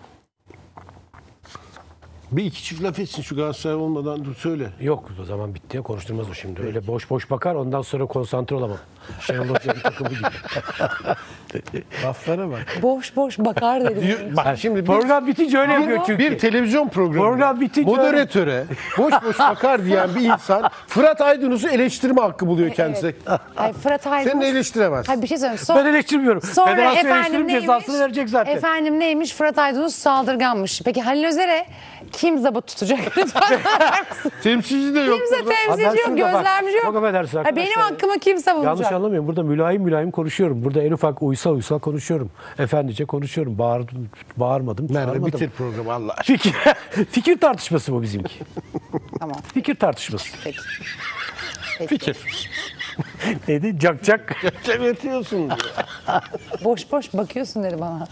Bir iki çift laf etsin şu Galatasaray olmadan, dur söyle. Yok o zaman bitti ya. Konuşturmaz o şimdi. Öyle boş boş bakar ondan sonra konsantre olamam. Şenol Hoca'nın takımı gibi. Laflara bak. Boş boş bakar dedi. Diyor- Bak şimdi bir, Program bitince öyle yapıyor çünkü. bir televizyon programı. Program bitince Moderatöre boş boş bakar diyen bir insan Fırat Aydınus'u eleştirme hakkı buluyor kendisi. Ay Fırat Aydın. Seni eleştiremez. Hayır, bir şey söyleyeyim. Son- Ben eleştirmiyorum. Sonra Federasyon efendim eleştirim neymiş? cezasını verecek zaten. Efendim neymiş? Fırat Aydınus saldırganmış. Peki Halil Özer'e kim zabıt tutacak? Lütfen. Temsilci de yok. Kimse burada. temsilci Abi ben yok, şurada bak, gözlemci yok. çok affedersin Ha, benim arkadaşlar. hakkımı kim savunacak? Yanlış anlamayın. Burada mülayim mülayim konuşuyorum. Burada en ufak uysa uysa konuşuyorum. Efendice konuşuyorum. Bağırdım, bağırmadım, Merve çağırmadım. bitir programı Allah aşkına. Fikir, fikir tartışması bu bizimki. Tamam. Fikir tartışması. Peki. Peki. Fikir. Neydi? Cak cak. Sen yatıyorsun diyor. Boş boş bakıyorsun dedi bana.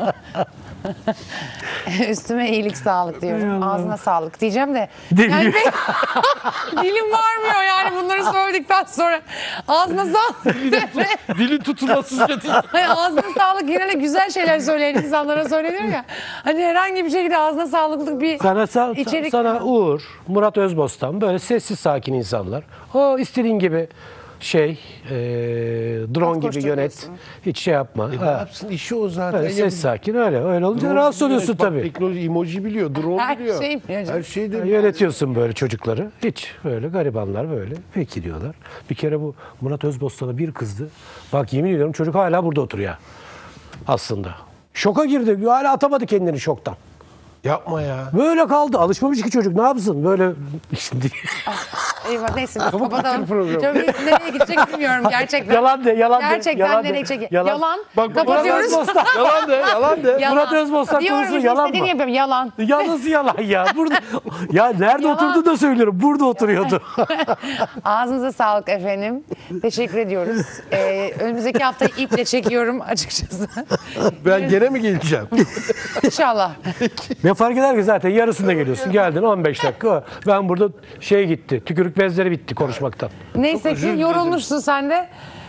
Üstüme iyilik sağlık diyorum. Ağzına sağlık diyeceğim de. Dil- Yani ben- dilim varmıyor yani bunları söyledikten sonra. Ağzına sağlık. Dili tutulasızca değil. Hani ağzına sağlık, yine de güzel şeyler söyleyen insanlara söylenir ya. Hani herhangi bir şekilde ağzına sağlıklı bir Sana, sa- içerik. sana Uğur, Murat Özbostan böyle sessiz sakin insanlar. O istediğin gibi şey, e, drone gibi koştur yönet. diyorsun. Hiç şey yapma. Ne Ha. yapsın, işi o zaten. Öyle Ya ses bu- sakin öyle. Öyle olunca Drone rahatsız biliyor, oluyorsun bak, tabii. Teknoloji, emoji biliyor, drone Her biliyor. şeyi biliyor canım. Her şeyi de Ya biliyor. Yönetiyorsun böyle çocukları. Hiç böyle garibanlar böyle. Peki diyorlar. Bir kere bu Murat Özbostan'a bir kızdı. Bak yemin ediyorum çocuk hala burada oturuyor. Aslında. Şoka girdi. Hala atamadı kendini şoktan. Yapma ya. Böyle kaldı. Alışmamış ki çocuk. Ne yapsın? Böyle şimdi Eyvah, neyse biz Çabuk kapatalım. bitir programı. Çok iyi, nereye gidecek bilmiyorum gerçekten. yalan de, yalan de. Gerçekten yalan de. nereye gidecek? Yalan. Yalan. Bak, Kapatıyoruz. Murat Özbostan. Yalan de, yalan de. Yalan. Murat Özbostan Diyorum konusu işte, yalan istediğini mı? yapıyorum. Yalan. Ya nasıl yalan ya? Burada ya nerede Yalan. oturdu da söylüyorum. Burada oturuyordu. Ağzınıza sağlık efendim. Teşekkür ediyoruz. Ee, önümüzdeki haftayı iple çekiyorum açıkçası. Ben gene mi geleceğim? İnşallah. Ne fark eder ki zaten yarısında geliyorsun. Geldin on beş dakika. Ben burada şey gitti. Tükürük bezleri bitti konuşmaktan. Neyse özür ki dilerim. yorulmuşsun sen de.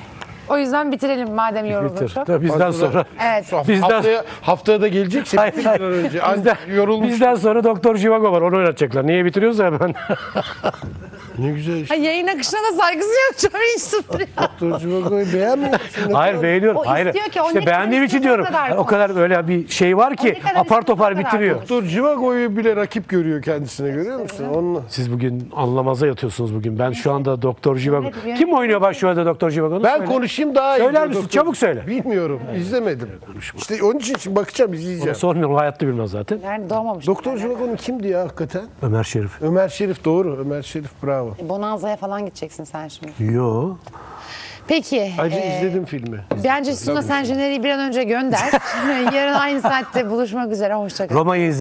O yüzden bitirelim madem yoruldun Bitir. çok. Tabii bizden sonra. Evet. Bizden- Haftaya, haftaya da gelecek. Hayır, hayır. önce. Bizden, Yorulmuş. bizden sonra Doktor Jivago var. Onu oynatacaklar. Niye bitiriyoruz ya hemen? Ne güzel işte. Ay, yayın akışına da saygısı yok. Çok iyi sıfır ya. Doktor Civago'yu beğenmiyor musun? Ne Hayır kadar- beğeniyorum. O Hayır. istiyor ki, o İşte ne beğendiğim kadar için istiyorsa diyorum. o kadar O kadar böyle bir şey var O ki ne kadar apar istiyorsa topar o kadar bitiriyor. konuş. Doktor Civago'yu bile rakip görüyor kendisine, görüyor musun? Onunla. Siz bugün anlamaza yatıyorsunuz bugün. Ben şu anda Doktor Jivago. Evet, bir- Kim oynuyor başrolde Doktor Jivago'nu? Ben Söyle. konuşayım daha iyi. Söyler diyor misin? doktor. Çabuk söyle. Bilmiyorum. izlemedim. İşte onun için şimdi bakacağım, izleyeceğim. Sormuyorum. O hayatta bilmez zaten. Yani doğmamış. Doktor Civago'nun kimdi ya hakikaten? Ömer Şerif. Ömer Şerif, doğru. Ömer Şerif, bravo. Bonanza'ya falan gideceksin sen şimdi. Yo. Peki. Ayrıca e, izledim filmi. Bence Suna sen jeneriği bir an önce gönder. Yarın aynı saatte buluşmak üzere. Hoşça kal. Roma'yı